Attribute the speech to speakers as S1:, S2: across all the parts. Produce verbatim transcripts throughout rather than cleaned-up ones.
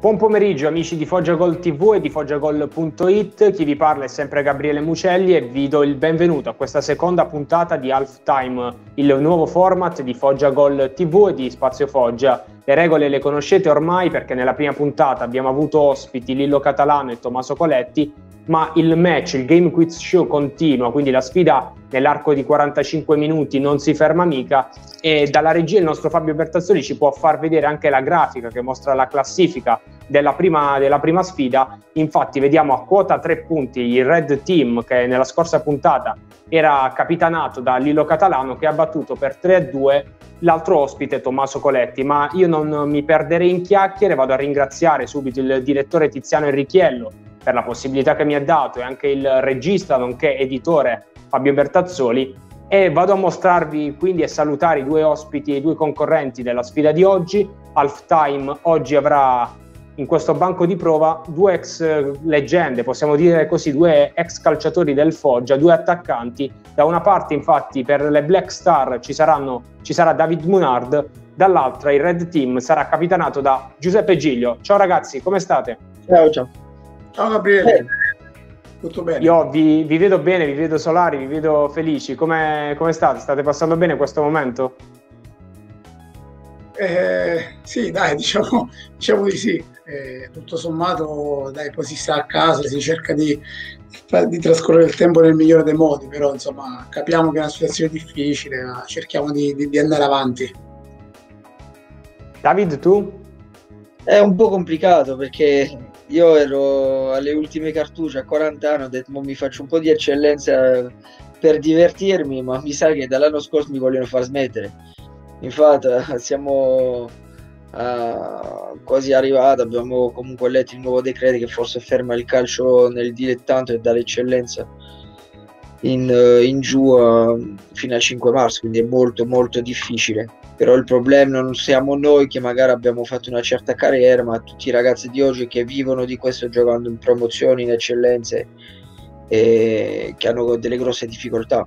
S1: Buon pomeriggio amici di Foggia Gol tivù e di foggiagol punto it, chi vi parla è sempre Gabriele Mucelli e vi do il benvenuto a questa seconda puntata di Halftime, il nuovo format di Foggia Gol tivù e di Spazio Foggia. Le regole le conoscete ormai perché nella prima puntata abbiamo avuto ospiti Lillo Catalano e Tommaso Coletti, ma il match, il Game Quiz Show continua, quindi la sfida nell'arco di quarantacinque minuti non si ferma mica e dalla regia il nostro Fabio Bertazzoli ci può far vedere anche la grafica che mostra la classifica della prima, della prima sfida. Infatti vediamo a quota tre punti il Red Team che nella scorsa puntata era capitanato da Lillo Catalano che ha battuto per tre a due l'altro ospite Tommaso Coletti, ma io non mi perderei in chiacchiere, vado a ringraziare subito il direttore Tiziano Enrichiello per la possibilità che mi ha dato e anche il regista nonché editore Fabio Bertazzoli e vado a mostrarvi quindi e salutare i due ospiti e i due concorrenti della sfida di oggi. Halftime oggi avrà in questo banco di prova due ex leggende, possiamo dire così, due ex calciatori del Foggia, due attaccanti. Da una parte infatti per le Black Star ci, saranno, ci sarà David Munard, dall'altra il Red Team sarà capitanato da Giuseppe Giglio. Ciao ragazzi, come state?
S2: Ciao ciao.
S3: Ciao Gabriele, eh. Tutto bene?
S1: Io vi, vi vedo bene, vi vedo solari, vi vedo felici. Come, come state? State passando bene questo momento?
S3: Eh, sì, dai, diciamo, diciamo di sì. Eh, tutto sommato, dai, poi si sta a casa, si cerca di, di trascorrere il tempo nel migliore dei modi, però insomma capiamo che è una situazione difficile, ma cerchiamo di, di, di andare avanti.
S1: David, tu?
S2: È un po' complicato perché io ero alle ultime cartucce a quaranta anni, ho detto mi faccio un po' di eccellenza per divertirmi, ma mi sa che dall'anno scorso mi vogliono far smettere. Infatti siamo uh, quasi arrivati, abbiamo comunque letto il nuovo decreto che forse ferma il calcio nel dilettanto e dà l'eccellenza in, uh, in giù uh, fino al cinque marzo, quindi è molto molto difficile. Però il problema non siamo noi che magari abbiamo fatto una certa carriera, ma tutti i ragazzi di oggi che vivono di questo giocando in promozioni, in eccellenze e che hanno delle grosse difficoltà.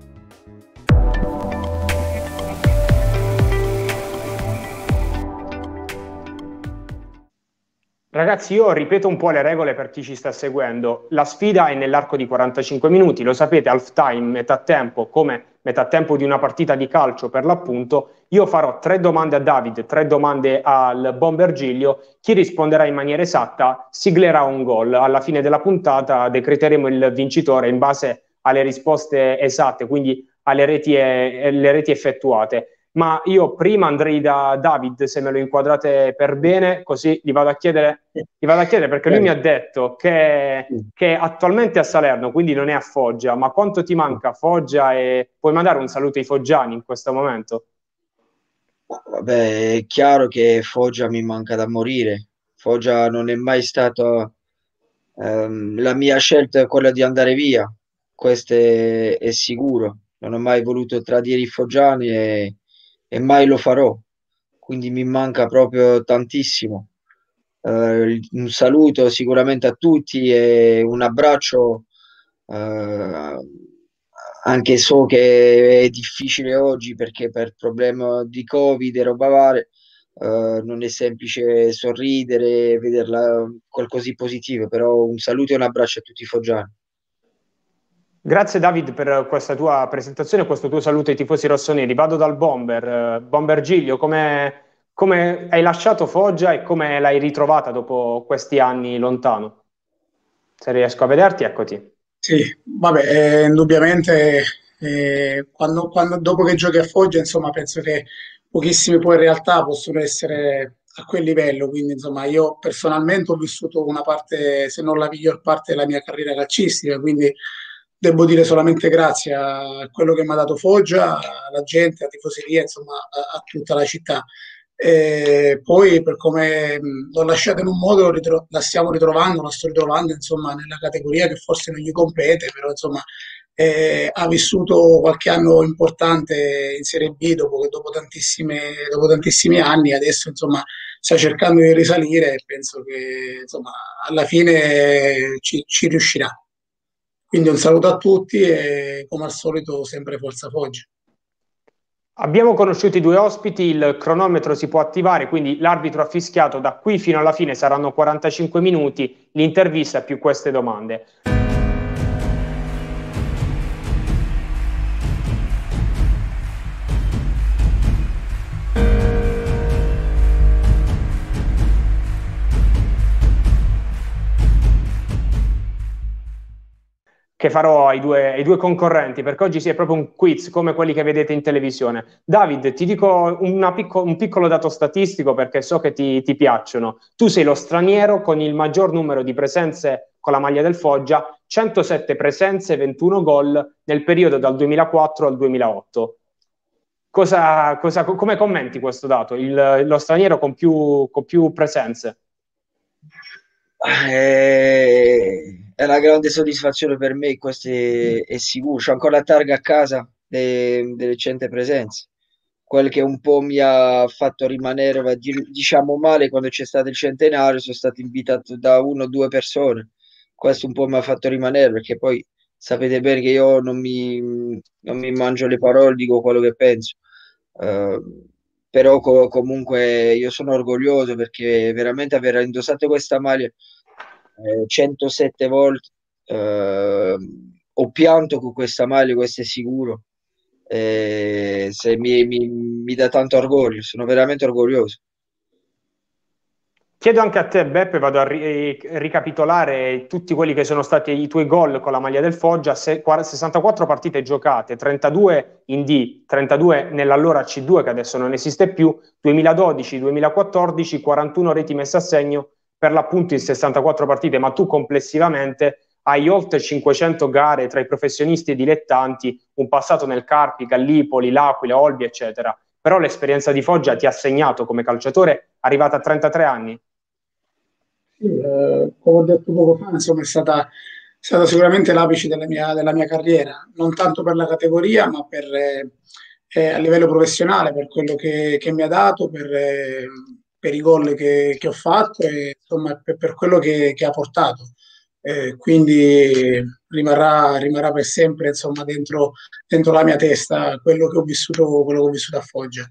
S1: Ragazzi, io ripeto un po' le regole per chi ci sta seguendo. La sfida è nell'arco di quarantacinque minuti, lo sapete, halftime, metà tempo, come metà tempo di una partita di calcio per l'appunto. Io farò tre domande a David, tre domande al Bomber Giglio. Chi risponderà in maniera esatta siglerà un gol. Alla fine della puntata decreteremo il vincitore in base alle risposte esatte, quindi alle reti, e, le reti effettuate. Ma io prima andrei da David, se me lo inquadrate per bene, così gli vado a chiedere, gli vado a chiedere perché lui mi ha detto che, che attualmente è a Salerno, quindi non è a Foggia, ma quanto ti manca Foggia e puoi mandare un saluto ai foggiani in questo momento?
S2: Vabbè, è chiaro che Foggia mi manca da morire. Foggia non è mai stata ehm, la mia scelta, è quella di andare via, questo è, è sicuro. Non ho mai voluto tradire i foggiani e e mai lo farò, quindi mi manca proprio tantissimo. Uh, un saluto sicuramente a tutti e un abbraccio, uh, anche so che è difficile oggi perché per problema di Covid e roba varia, uh, non è semplice sorridere e vederla qualcosa di positivo, però un saluto e un abbraccio a tutti i foggiani.
S1: Grazie David per questa tua presentazione e questo tuo saluto ai tifosi rossoneri. Vado dal Bomber. Bomber Giglio, come, come hai lasciato Foggia e come l'hai ritrovata dopo questi anni lontano? Se riesco a vederti, eccoti.
S3: Sì, vabbè, eh, indubbiamente eh, quando, quando- dopo che giochi a Foggia, insomma, penso che pochissimi poi in realtà possono essere a quel livello, quindi insomma io personalmente ho vissuto una parte, se non la miglior parte della mia carriera calcistica, quindi devo dire solamente grazie a quello che mi ha dato Foggia, alla gente, alla tifoseria, insomma, a, a tutta la città. E poi per come mh, l'ho lasciata in un modo, lo ritro- la stiamo ritrovando, la sto ritrovando insomma nella categoria che forse non gli compete, però insomma eh, ha vissuto qualche anno importante in Serie B dopo, che- dopo, tantissime, dopo tantissimi anni, adesso insomma sta cercando di risalire e penso che insomma alla fine ci, ci riuscirà. Quindi un saluto a tutti e come al solito sempre Forza Foggia.
S1: Abbiamo conosciuto i due ospiti, il cronometro si può attivare, quindi l'arbitro ha fischiato, da qui fino alla fine saranno quarantacinque minuti, l'intervista più queste domande. Che farò ai due, ai due concorrenti, perché oggi sì, è proprio un quiz come quelli che vedete in televisione. David, ti dico una picco, un piccolo dato statistico perché so che ti, ti piacciono. Tu sei lo straniero con il maggior numero di presenze con la maglia del Foggia, centosette presenze, ventuno gol nel periodo dal duemilaquattro al duemilaotto. Cosa, cosa, come commenti questo dato? Il, lo straniero con più, con più presenze?
S2: Eh, è una grande soddisfazione per me, questo è, è sicuro. C'ho ancora la targa a casa de- delle cento presenze. Quel che un po' mi ha fatto rimanere, va a dire- diciamo male, quando c'è stato il centenario, sono stato invitato da uno o due persone. Questo un po' mi ha fatto rimanere, perché poi sapete bene che io non mi, non mi mangio le parole, dico quello che penso. Eh, Però co- comunque io sono orgoglioso perché veramente aver indossato questa maglia eh, centosette volte, eh, ho pianto con questa maglia, questo è sicuro. Eh, se mi, mi- mi dà tanto orgoglio, sono veramente orgoglioso.
S1: Chiedo anche a te, Beppe, vado a ri- ricapitolare tutti quelli che sono stati i tuoi gol con la maglia del Foggia, se- sessantaquattro partite giocate, trentadue in D, trentadue nell'allora C due che adesso non esiste più, duemiladodici duemilaquattordici, quarantuno reti messe a segno, per l'appunto in sessantaquattro partite, ma tu complessivamente hai oltre cinquecento gare tra i professionisti e i dilettanti, un passato nel Carpi, Gallipoli, L'Aquila, Olbia, eccetera. Però l'esperienza di Foggia ti ha segnato come calciatore, arrivata a trentatré anni.
S3: Sì, eh, come ho detto poco fa, insomma, è stata, è stata sicuramente l'apice della mia, della mia carriera, non tanto per la categoria, ma per, eh, eh, a livello professionale, per quello che, che mi ha dato, per, eh, per i gol che, che ho fatto e insomma, per, per quello che, che ha portato. Eh, quindi rimarrà, rimarrà per sempre insomma, dentro, dentro la mia testa quello che ho vissuto, quello che ho vissuto a Foggia.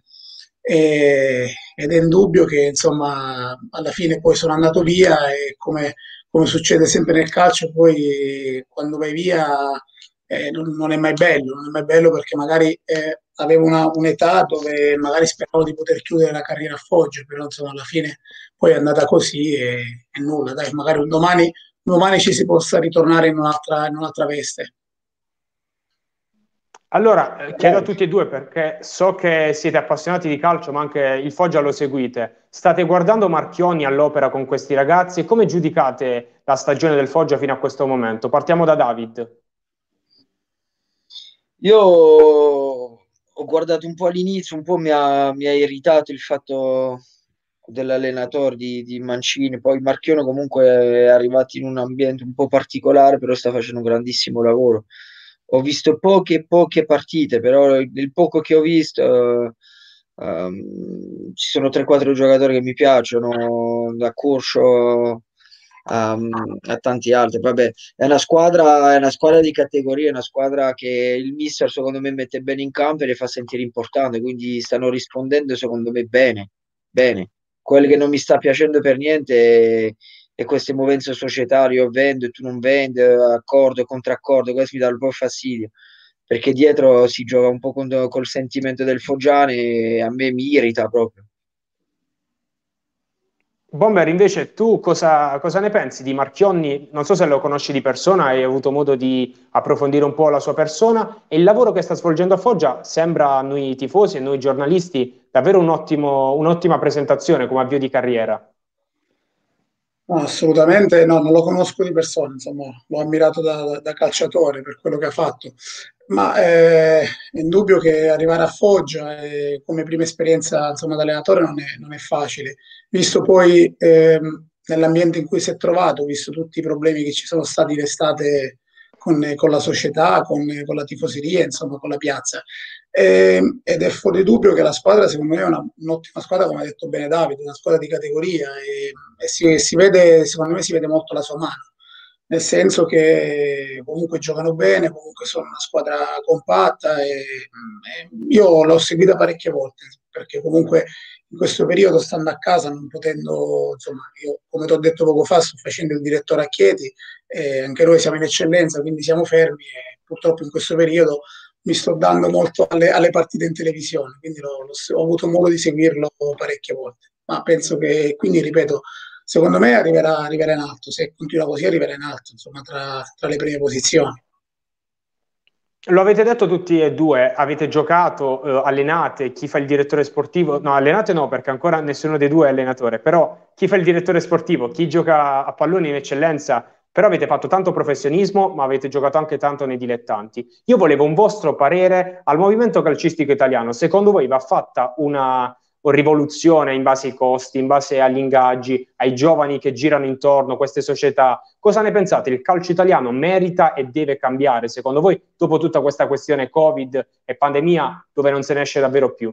S3: E- ed è indubbio che insomma alla fine poi sono andato via e come, come succede sempre nel calcio, poi quando vai via eh, non, non è mai bello, non è mai bello perché magari eh, avevo una- un'età dove magari speravo di poter chiudere la carriera a Foggia, però insomma alla fine poi è andata così e, e nulla, dai, magari un domani, domani ci si possa ritornare in un'altra in un'altra veste.
S1: Allora, eh, chiedo a tutti e due perché so che siete appassionati di calcio, ma anche il Foggia lo seguite. State guardando Marchionni all'opera con questi ragazzi e come giudicate la stagione del Foggia fino a questo momento? Partiamo da David.
S2: Io ho guardato un po' all'inizio, un po' mi ha, mi ha irritato il fatto dell'allenatore di, di Mancini, poi Marchione comunque è arrivato in un ambiente un po' particolare, però sta facendo un grandissimo lavoro. Ho visto poche, poche partite, però il poco che ho visto, eh, ehm, ci sono tre quattro giocatori che mi piacciono, da Curcio a, a tanti altri. Vabbè, è una squadra, è una squadra di categoria, è una squadra che il mister secondo me mette bene in campo e le fa sentire importanti, quindi stanno rispondendo secondo me bene, bene. Quello che non mi sta piacendo per niente è, è queste movenze societarie, io vendo e tu non vendi, accordo e contraccordo, questo mi dà un po' fastidio, perché dietro si gioca un po' con, col sentimento del Foggiane e a me mi irrita proprio.
S1: Bomber, invece tu cosa, cosa ne pensi di Marchionni? Non so se lo conosci di persona, hai avuto modo di approfondire un po' la sua persona e il lavoro che sta svolgendo a Foggia sembra a noi tifosi e noi giornalisti davvero un ottimo- un'ottima presentazione come avvio di carriera.
S3: No, assolutamente no, non lo conosco di persona, insomma, l'ho ammirato da, da- da calciatore per quello che ha fatto, ma eh, è indubbio che arrivare a Foggia eh, come prima esperienza insomma, da allenatore non è, non è facile, visto poi ehm, nell'ambiente in cui si è trovato, visto tutti i problemi che ci sono stati d'estate con, con la società, con, con la tifoseria, insomma, con la piazza. Eh, ed è fuori dubbio che la squadra, secondo me, è una- un'ottima squadra, come ha detto bene Davide, una squadra di categoria e, e si, si vede, secondo me, si vede molto la sua mano. nel senso che comunque giocano bene, comunque sono una squadra compatta e, e io l'ho seguita parecchie volte perché comunque in questo periodo stando a casa, non potendo, insomma, io come ti ho detto poco fa, sto facendo il direttore a Chieti e anche noi siamo in eccellenza, quindi siamo fermi e purtroppo in questo periodo mi sto dando molto alle, alle partite in televisione, quindi l'ho- l'ho- ho avuto modo di seguirlo parecchie volte. Ma penso che, quindi ripeto, secondo me arriverà, arriverà in alto, se continua così arriverà in alto, insomma, tra, tra le prime posizioni.
S1: Lo avete detto tutti e due, avete giocato, eh, allenate, chi fa il direttore sportivo, no, allenate no, perché ancora nessuno dei due è allenatore, però chi fa il direttore sportivo, chi gioca a pallone in eccellenza, però avete fatto tanto professionismo, ma avete giocato anche tanto nei dilettanti. Io volevo un vostro parere al movimento calcistico italiano. Secondo voi va fatta una rivoluzione in base ai costi, in base agli ingaggi, ai giovani che girano intorno, queste società? Cosa ne pensate? Il calcio italiano merita e deve cambiare, secondo voi, dopo tutta questa questione Covid e pandemia, dove non se ne esce davvero più?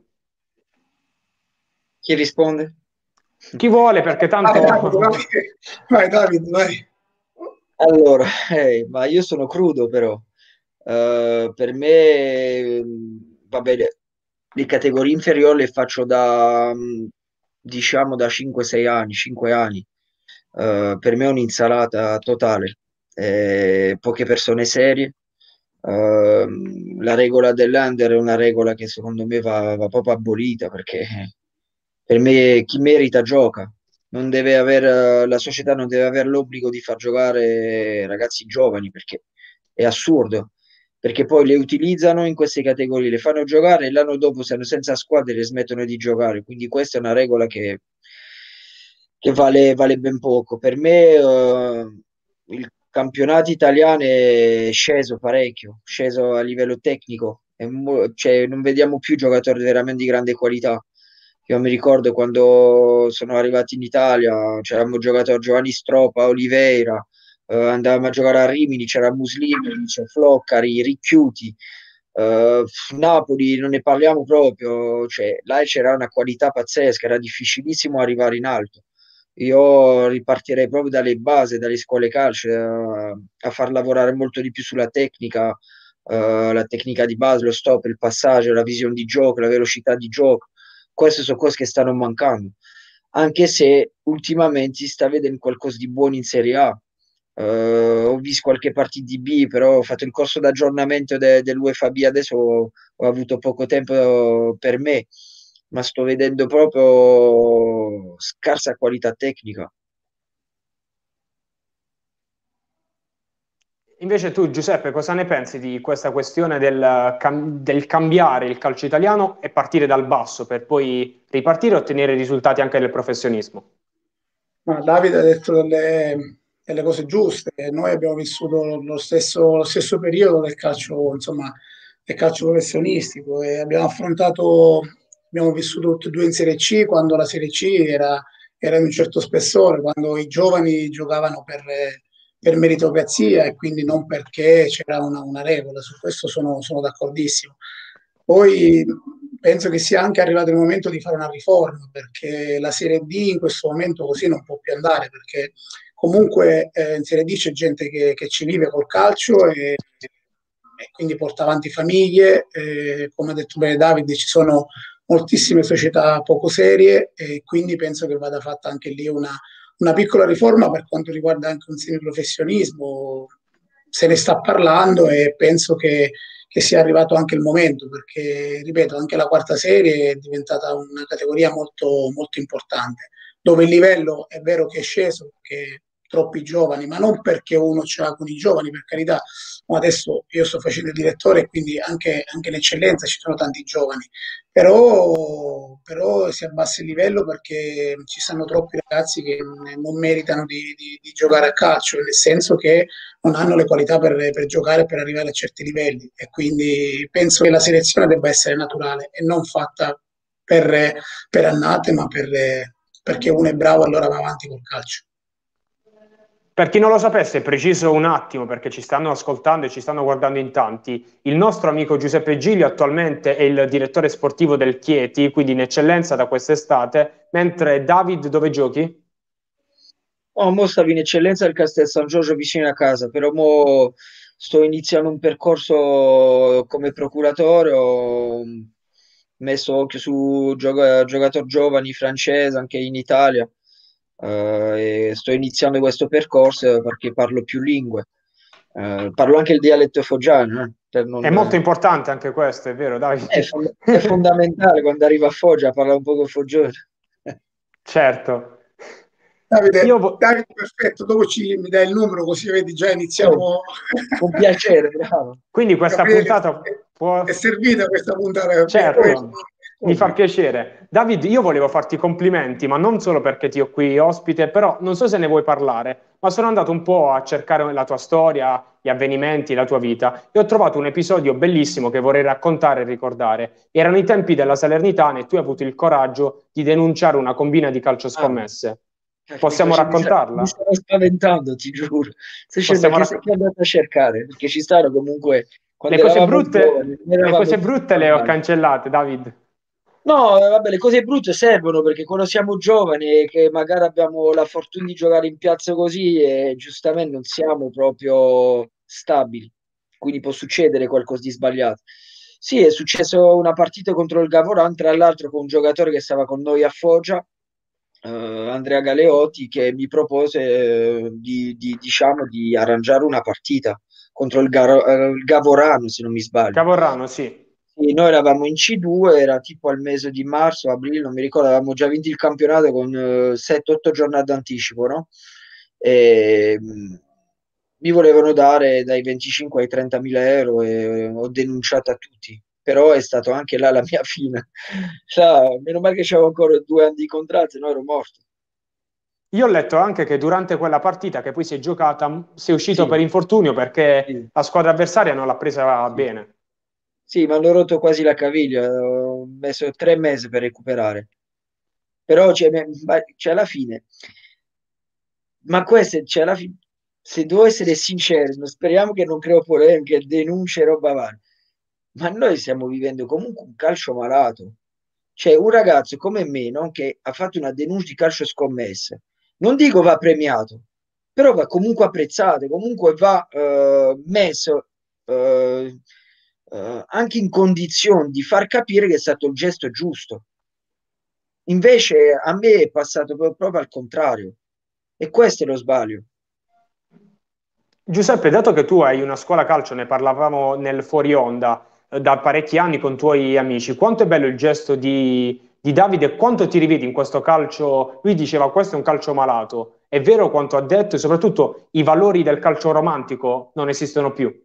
S2: Chi risponde?
S1: Chi vuole, perché
S3: Vai, Davide, vai,
S1: tanto...
S3: vai, Davide, vai.
S2: Allora, eh, ma io sono crudo però. Eh, per me, mh, va bene, le categorie inferiori le faccio da, mh, diciamo, da cinque sei anni, cinque anni. Eh, per me è un'insalata totale. Eh, poche persone serie. Eh, la regola dell'under è una regola che secondo me va, va proprio abolita perché per me chi merita gioca. Non deve aver, la società non deve avere l'obbligo di far giocare ragazzi giovani perché è assurdo. Perché poi le utilizzano in queste categorie, le fanno giocare e l'anno dopo, se hanno senza squadre, le smettono di giocare. Quindi questa è una regola che, che vale, vale ben poco. Per me, eh, il campionato italiano è sceso parecchio, sceso a livello tecnico. È mo- cioè, non vediamo più giocatori veramente di grande qualità. Io mi ricordo quando sono arrivati in Italia, c'eravamo giocatori Giovanni Stropa, Oliveira, eh, andavamo a giocare a Rimini, c'era Muslimi, c'è Floccari, Ricchiuti, eh, Napoli non ne parliamo proprio, cioè, là c'era una qualità pazzesca, era difficilissimo arrivare in alto. Io ripartirei proprio dalle basi, dalle scuole calcio, eh, a far lavorare molto di più sulla tecnica, eh, la tecnica di base, lo stop, il passaggio, la visione di gioco, la velocità di gioco. Queste sono cose che stanno mancando, anche se ultimamente si sta vedendo qualcosa di buono in Serie A. Eh, ho visto qualche partita di B, però ho fatto il corso d'aggiornamento de- dell'UEFA B, adesso ho, ho avuto poco tempo per me, ma sto vedendo proprio scarsa qualità tecnica.
S1: Invece tu, Giuseppe, cosa ne pensi di questa questione del, cam- del cambiare il calcio italiano e partire dal basso per poi ripartire e ottenere risultati anche nel professionismo?
S3: Ma Davide ha detto delle, delle cose giuste. Noi abbiamo vissuto lo stesso, lo stesso periodo del calcio, insomma, del calcio professionistico e abbiamo affrontato, abbiamo vissuto tutti e due in Serie C quando la Serie C era, era di un certo spessore, quando i giovani giocavano per, per meritocrazia e quindi non perché c'era una, una regola. Su questo sono, sono d'accordissimo. Poi penso che sia anche arrivato il momento di fare una riforma perché la Serie D in questo momento così non può più andare perché comunque eh, in Serie D c'è gente che, che ci vive col calcio e, e quindi porta avanti famiglie. Eh, come ha detto bene Davide, ci sono moltissime società poco serie e quindi penso che vada fatta anche lì una, una piccola riforma per quanto riguarda anche un semiprofessionismo. Se ne sta parlando e penso che che sia arrivato anche il momento, perché, ripeto, anche la quarta serie è diventata una categoria molto, molto importante, dove il livello è vero che è sceso, perché troppi giovani, ma non perché uno c'ha con i giovani, per carità, ma adesso io sto facendo il direttore e quindi anche, anche in eccellenza ci sono tanti giovani, però, però si abbassa il livello perché ci stanno troppi ragazzi che non meritano di, di, di giocare a calcio, nel senso che non hanno le qualità per, per giocare e per arrivare a certi livelli e quindi penso che la selezione debba essere naturale e non fatta per, per annate, ma per, perché uno è bravo allora va avanti col calcio.
S1: Per chi non lo sapesse, preciso un attimo perché ci stanno ascoltando e ci stanno guardando in tanti. Il nostro amico Giuseppe Giglio attualmente è il direttore sportivo del Chieti, quindi in eccellenza da quest'estate, mentre David dove giochi?
S2: Oh, mo stavo in eccellenza al Castel San Giorgio vicino a casa, però mo sto iniziando un percorso come procuratore, ho messo occhio su gioca- giocatori giovani francesi anche in Italia, eh, e sto iniziando questo percorso perché parlo più lingue. Eh, parlo anche il dialetto foggiano, eh, per
S1: È
S2: non-
S1: molto importante anche questo, è vero,
S2: è,
S1: Davide?
S2: fond- è fondamentale quando arriva a Foggia parlare un po' con foggiano.
S1: Certo. Io
S3: Davide,
S1: vo-
S3: Davide, perfetto, dopo ci, mi dai il numero così vedi già
S2: Oh,
S3: iniziamo.
S2: con piacere, bravo.
S1: Quindi questa
S3: Gabriele,
S1: puntata
S3: è,
S1: può...
S3: è servita questa puntata, beh, poi-
S1: Certo, mi fa piacere. David, io volevo farti i complimenti, ma non solo perché ti ho qui ospite, però non so se ne vuoi parlare, ma sono andato un po' a cercare la tua storia, gli avvenimenti, la tua vita e ho trovato un episodio bellissimo che vorrei raccontare e ricordare. Erano i tempi della Salernitana e tu hai avuto il coraggio di denunciare una combina di calcio
S2: Ah,
S1: scommesse.
S2: caspita,
S1: Possiamo
S2: ci- mi, sta- mi
S1: raccontarla?
S2: stavo spaventando, ti giuro. Stai dicendo
S1: Possiamo
S2: che sei
S1: raccontare.
S2: andato a cercare, perché ci stanno comunque,
S1: Le
S2: quando
S1: cose
S2: eravamo giovani,
S1: brutte,
S2: non
S1: le
S2: eravamo
S1: cose
S2: tutti
S1: brutte le ho
S2: normali.
S1: cancellate, David.
S2: No, eh, vabbè, le cose brutte servono perché quando siamo giovani e che magari abbiamo la fortuna di giocare in piazza così e giustamente non siamo proprio stabili, quindi può succedere qualcosa di sbagliato. Sì, è successo una partita contro il Gavoran, tra l'altro con un giocatore che stava con noi a Foggia, eh, Andrea Galeotti, che mi propose eh, di, di, diciamo, di arrangiare una partita contro il, Garo- eh, il Gavorano, se non mi sbaglio.
S1: Cavorrano, sì.
S2: Sì, noi eravamo in C due, era tipo al mese di marzo, aprile, non mi ricordo, avevamo già vinto il campionato con eh, sette otto giornate d'anticipo, no? E, mh, mi volevano dare dai venticinque ai trenta mila euro e ho denunciato a tutti, però è stato anche là la mia fine. Sa, meno male che c'avevo ancora due anni di contratto, se no ero morto.
S1: Io ho letto anche che durante quella partita che poi si è giocata, m- sei uscito per
S2: Sì,
S1: infortunio perché
S2: sì,
S1: la squadra avversaria non l'ha presa
S2: sì.
S1: bene.
S2: Sì, mi hanno rotto quasi la caviglia, ho messo tre mesi per recuperare. Però c'è, ma- c'è alla fine. Ma questo, cioè, alla fine, se devo essere sincero, non- speriamo che non creo polemiche, denunce e roba varia, ma noi stiamo vivendo comunque un calcio malato. Cioè, un ragazzo come me, no, che ha fatto una denuncia di calcio scommesse, non dico va premiato, però va comunque apprezzato, comunque va eh, messo eh, eh, anche in condizione di far capire che è stato il gesto giusto. Invece a me è passato pro- proprio al contrario. E questo è lo sbaglio.
S1: Giuseppe, dato che tu hai una scuola calcio, ne parlavamo nel fuori onda eh, da parecchi anni con tuoi amici, quanto è bello il gesto di, di Davide e quanto ti rivedi in questo calcio? Lui diceva questo è un calcio malato, è vero quanto ha detto e soprattutto i valori del calcio romantico non esistono più.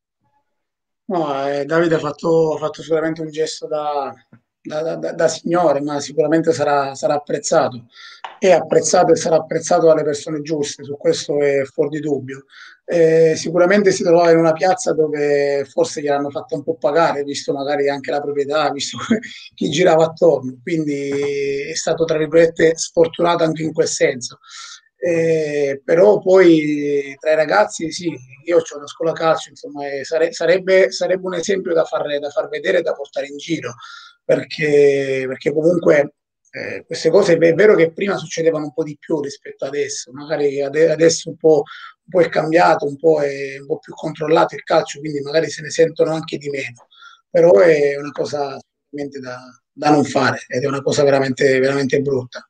S3: No, eh, Davide ha fatto, ha fatto sicuramente un gesto da, da- da- da signore, ma sicuramente sarà, sarà apprezzato. È apprezzato e sarà apprezzato dalle persone giuste, su questo è fuori di dubbio. Eh, sicuramente si trovava in una piazza dove forse gliel'hanno fatto un po' pagare, visto magari anche la proprietà, visto chi girava attorno, quindi è stato, tra virgolette, sfortunato anche in quel senso. Eh, però poi tra i ragazzi, sì, io ho una scuola calcio, insomma, e sare- sarebbe, sarebbe un esempio da far, da far vedere e da portare in giro, perché, perché comunque eh, queste cose è vero che prima succedevano un po' di più rispetto adesso, magari ade- adesso un po', un po' è cambiato, un po' è un po' più controllato il calcio, quindi magari se ne sentono anche di meno, però è una cosa sicuramente da, da non fare ed è una cosa veramente, veramente brutta.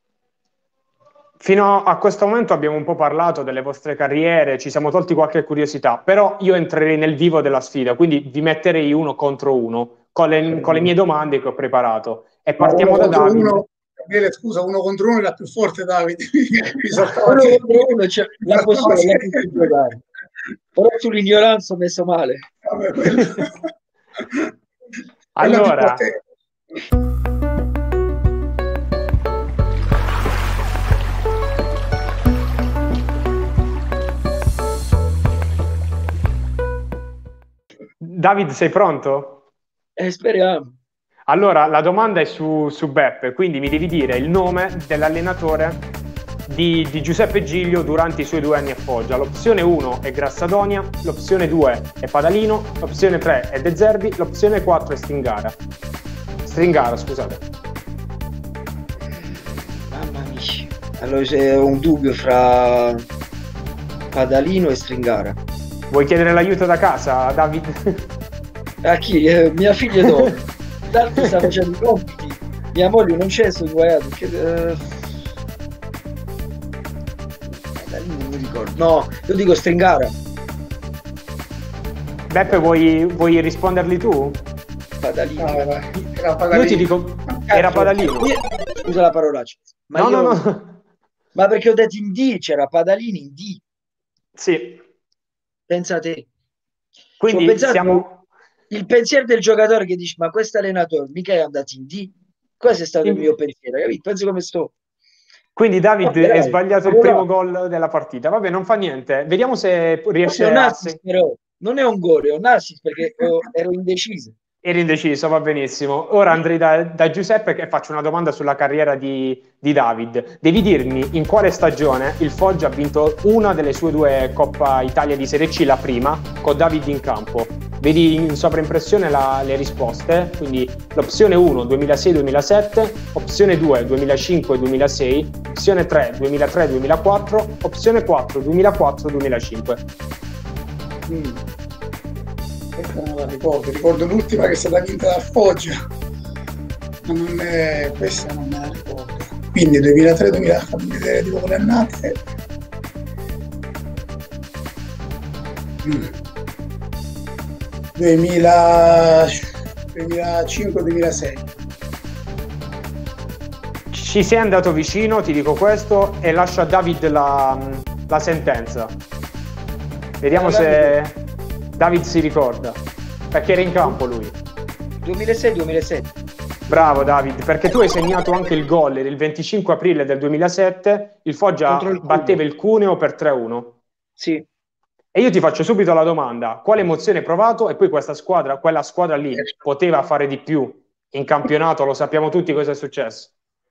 S1: Fino a questo momento abbiamo un po' parlato delle vostre carriere, ci siamo tolti qualche curiosità, però io entrerei nel vivo della sfida, quindi vi metterei uno contro uno con le, con le mie domande che ho preparato. E
S3: Ma uno
S1: partiamo da
S3: contro
S1: Davide.
S3: uno, Gabriele, scusa, uno contro uno era più forte Davide, mi saltava
S2: Uno
S3: sempre.
S2: contro uno, cioè,
S3: Mi
S2: la
S3: saltava
S2: posso, la posso
S3: sempre.
S2: giocare. Però sull'ignoranza ho messo male.
S3: Vabbè, quello. Quello è più
S1: Allora,
S3: potente.
S1: David, sei pronto?
S2: Eh, speriamo.
S1: Allora, la domanda è su, su Beppe, quindi mi devi dire il nome dell'allenatore di, di Giuseppe Giglio durante i suoi due anni a Foggia. L'opzione uno è Grassadonia, l'opzione due è Padalino, l'opzione tre è De Zerbi, l'opzione quattro è Stringara. Stringara, scusate.
S2: Mamma mia. Allora c'è un dubbio fra Padalino e Stringara.
S1: Vuoi chiedere l'aiuto da casa, David?
S2: A chi? Eh, mia figlia dove? Tanto sta facendo i compiti. Mia moglie non c'è, sto guardando. Che, eh, Padalino non mi ricordo. No, io dico Stringara.
S1: Beppe, vuoi, vuoi risponderli tu?
S2: Padalino.
S3: No, era, era
S1: Io
S3: Padalino.
S1: ti dico, era Padalino.
S2: Io- Scusa la parolaccia. Ma
S1: No,
S2: io...
S1: no, no.
S2: Ma perché ho detto in D, c'era Padalini in D.
S1: Sì,
S2: Pensate. Ci ho
S1: quindi
S2: pensato,
S1: siamo...
S2: il pensiero del giocatore che dice, ma questo allenatore mica è andato in D. Questo è stato il
S1: in-
S2: mio pensiero, capito? Penso come sto.
S1: Quindi David
S2: Vabbè,
S1: è
S2: dai,
S1: sbagliato il
S2: siamo là.
S1: primo gol della partita. Vabbè, non fa niente. Vediamo se
S2: Forse è
S1: riesce
S2: un
S1: a...
S2: assist,
S1: se-
S2: però. Non è un gol, è un assist perché oh, ero indeciso.
S1: Eri indeciso, va benissimo. Ora andrei da, da Giuseppe e faccio una domanda sulla carriera di, di David. Devi dirmi in quale stagione il Foggia ha vinto una delle sue due Coppa Italia di Serie C, la prima, con David in campo. Vedi in sovraimpressione la- le risposte, quindi l'opzione uno duemilasei duemilasette, opzione due duemilacinque duemilasei, opzione tre duemilatré duemilaquattro, opzione quattro duemilaquattro duemilacinque.
S3: Mm. Questa non la ricordo, ricordo l'ultima che è stata vinta da Foggia, ma non è, questa non me la ricordo. Quindi duemilatré duemila, fammi vedere tipo con le annate. Mm. duemila, duemilacinque duemilasei.
S1: Ci sei andato vicino, ti dico questo, e lascio a David la, la sentenza. Vediamo se David si ricorda, perché era in campo lui.
S2: duemilasei duemilasette.
S1: Bravo David, perché tu hai segnato anche il gol il venticinque aprile del duemilasette, il Foggia
S2: Contro il
S1: batteva
S2: Cuneo.
S1: il Cuneo per tre a uno.
S2: Sì.
S1: E io ti faccio subito la domanda, quale emozione hai provato? E poi questa squadra, quella squadra lì, poteva fare di più. In campionato lo sappiamo tutti cosa è successo.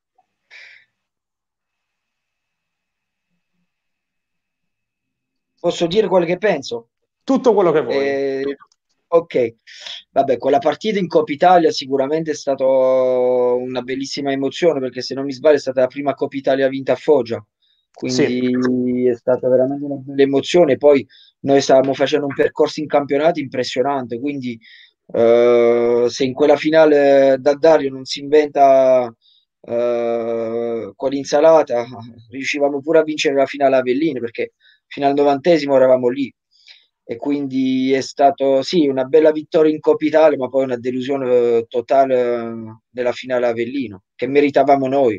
S2: Posso dire quello che penso?
S1: Tutto quello che vuoi.
S2: Eh, ok, vabbè, quella partita in Coppa Italia sicuramente è stata una bellissima emozione perché se non mi sbaglio è stata la prima Coppa Italia vinta a Foggia,
S1: Sì.
S2: quindi è stata veramente una bella emozione. Poi noi stavamo facendo un percorso in campionato impressionante, quindi eh, se in quella finale da Dario non si inventa eh, quell'insalata, riuscivamo pure a vincere la finale a Avellino perché fino al novantesimo eravamo lì e quindi è stato sì una bella vittoria in Coppa Italia, ma poi una delusione eh, totale eh, nella finale a Avellino, che meritavamo noi.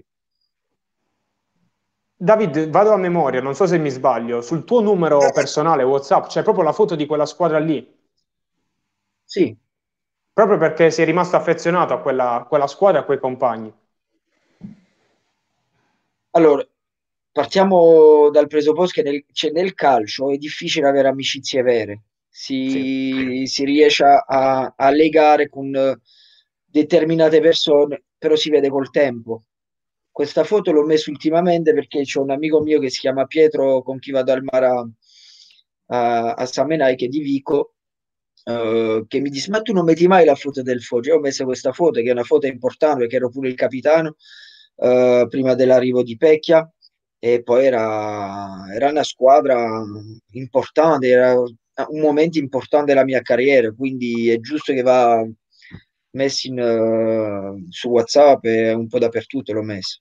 S1: David, vado a memoria, non so se mi sbaglio, sul tuo numero personale WhatsApp c'è proprio la foto di quella squadra lì,
S2: Sì,
S1: proprio perché sei rimasto affezionato a quella, a quella squadra e a quei compagni.
S2: allora partiamo dal presupposto che nel, cioè, nel calcio è difficile avere amicizie vere,
S1: Sì.
S2: si, si riesce a, a legare con eh, determinate persone, però si vede col tempo. Questa foto l'ho messa ultimamente perché c'è un amico mio che si chiama Pietro, con chi vado al mare a, a, a Samenai, che è di Vico, eh, che mi disse: Ma tu non metti mai la foto del Foggia? Io ho messo questa foto, che è una foto importante perché ero pure il capitano eh, prima dell'arrivo di Pecchia, e poi era, era una squadra importante, era un momento importante della mia carriera, quindi è giusto che va messo in, eh, su WhatsApp e un po' dappertutto l'ho messo.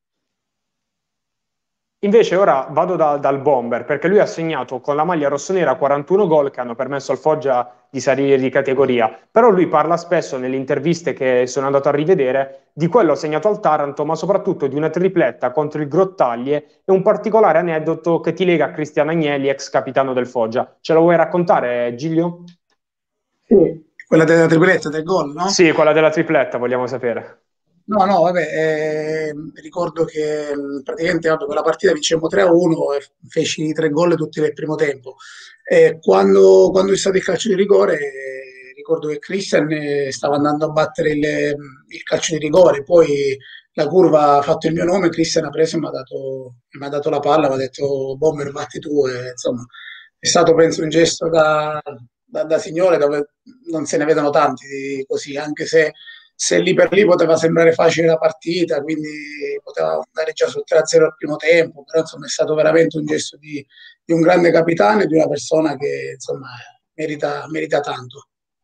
S1: Invece ora vado da- dal Bomber perché lui ha segnato con la maglia rossonera quarantuno gol che hanno permesso al Foggia di salire di categoria. Però lui parla spesso nelle interviste che sono andato a rivedere di quello segnato al Taranto, ma soprattutto di una tripletta contro il Grottaglie e un particolare aneddoto che ti lega a Cristiano Agnelli, ex capitano del Foggia. Ce lo vuoi raccontare, Giglio?
S3: Sì. Quella della tripletta del gol, no?
S1: Sì, quella della tripletta, vogliamo sapere.
S3: No, no, vabbè, eh, ricordo che mh, praticamente vabbè, quella partita vincemmo tre a uno e feci tre gol tutti nel primo tempo. E quando, quando è stato il calcio di rigore, eh, ricordo che Christian eh, stava andando a battere il, il calcio di rigore, poi la curva ha fatto il mio nome, Christian ha preso e mi ha dato, mi ha dato la palla, mi ha detto Bomber, batti tu, e, insomma, è stato penso un gesto da, da, da signore dove non se ne vedono tanti di- così, anche se se lì per lì poteva sembrare facile la partita, quindi poteva andare già sul tre a zero al primo tempo, però insomma è stato veramente un gesto di, di un grande capitano e di una persona che insomma merita, merita tanto.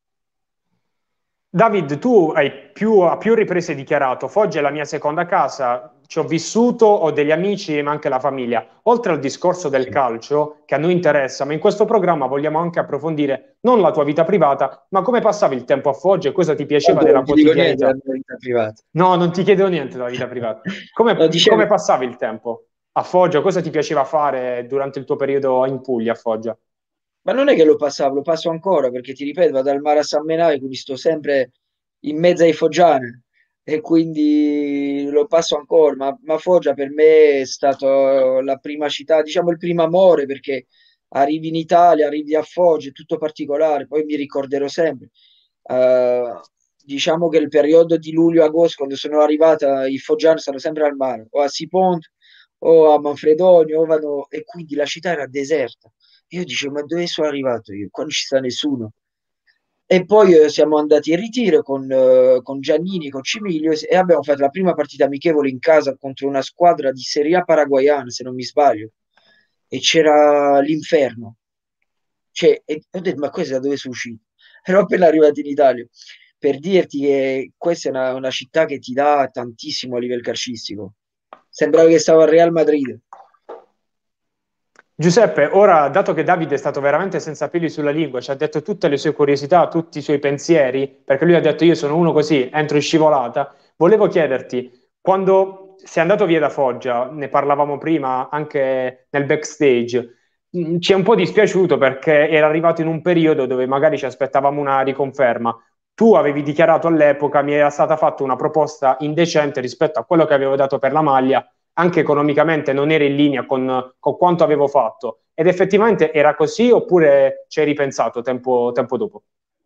S1: David, tu hai più, a più riprese dichiarato, Foggia è la mia seconda casa, ci ho vissuto, ho degli amici ma anche la famiglia. Oltre al discorso del
S2: Sì.
S1: calcio, che a noi interessa, ma in questo programma vogliamo anche approfondire non la tua vita privata, ma come passavi il tempo a Foggia e cosa ti piaceva
S2: Tanto
S1: della
S2: non ti dico niente della
S1: quotidianità.
S2: mia vita privata.
S1: No, non ti chiedo niente della vita privata.
S2: No,
S1: Come,
S2: dicevo,
S1: come passavi il tempo a Foggia? Cosa ti piaceva fare durante il tuo periodo in Puglia a Foggia?
S2: ma non è che lo passavo, lo passo ancora, perché ti ripeto, vado al mare a San Menai, quindi sto sempre in mezzo ai foggiani e quindi lo passo ancora, ma, ma Foggia per me è stata la prima città, diciamo il primo amore, perché arrivi in Italia, arrivi a Foggia, è tutto particolare, poi mi ricorderò sempre. Eh, diciamo che il periodo di luglio-agosto, quando sono arrivata, i foggiani stanno sempre al mare, o a Sipont o a Manfredonia, o vanno- e quindi la città era deserta. Io dicevo, ma dove sono arrivato io? Qua non ci sta nessuno. E poi eh, siamo andati in ritiro con, eh, con Giannini, con Cimilio e abbiamo fatto la prima partita amichevole in casa contro una squadra di Serie A paraguayana, se non mi sbaglio, e c'era l'inferno. Cioè, e ho detto, ma questo da dove sono uscito? Ero appena arrivato in Italia. Per dirti che questa è una, una città che ti dà tantissimo a livello calcistico. Sembrava che stavo al Real Madrid.
S1: Giuseppe, ora, dato che Davide è stato veramente senza peli sulla lingua, ci ha detto tutte le sue curiosità, tutti i suoi pensieri, perché lui ha detto io sono uno così, entro in scivolata, volevo chiederti, quando sei andato via da Foggia, ne parlavamo prima anche nel backstage, mh, ci è un po' dispiaciuto perché era arrivato in un periodo dove magari ci aspettavamo una riconferma. Tu avevi dichiarato all'epoca, mi era stata fatta una proposta indecente rispetto a quello che avevo dato per la maglia, anche economicamente non era in linea con, con quanto avevo fatto. Ed effettivamente era così oppure ci hai ripensato tempo, tempo dopo?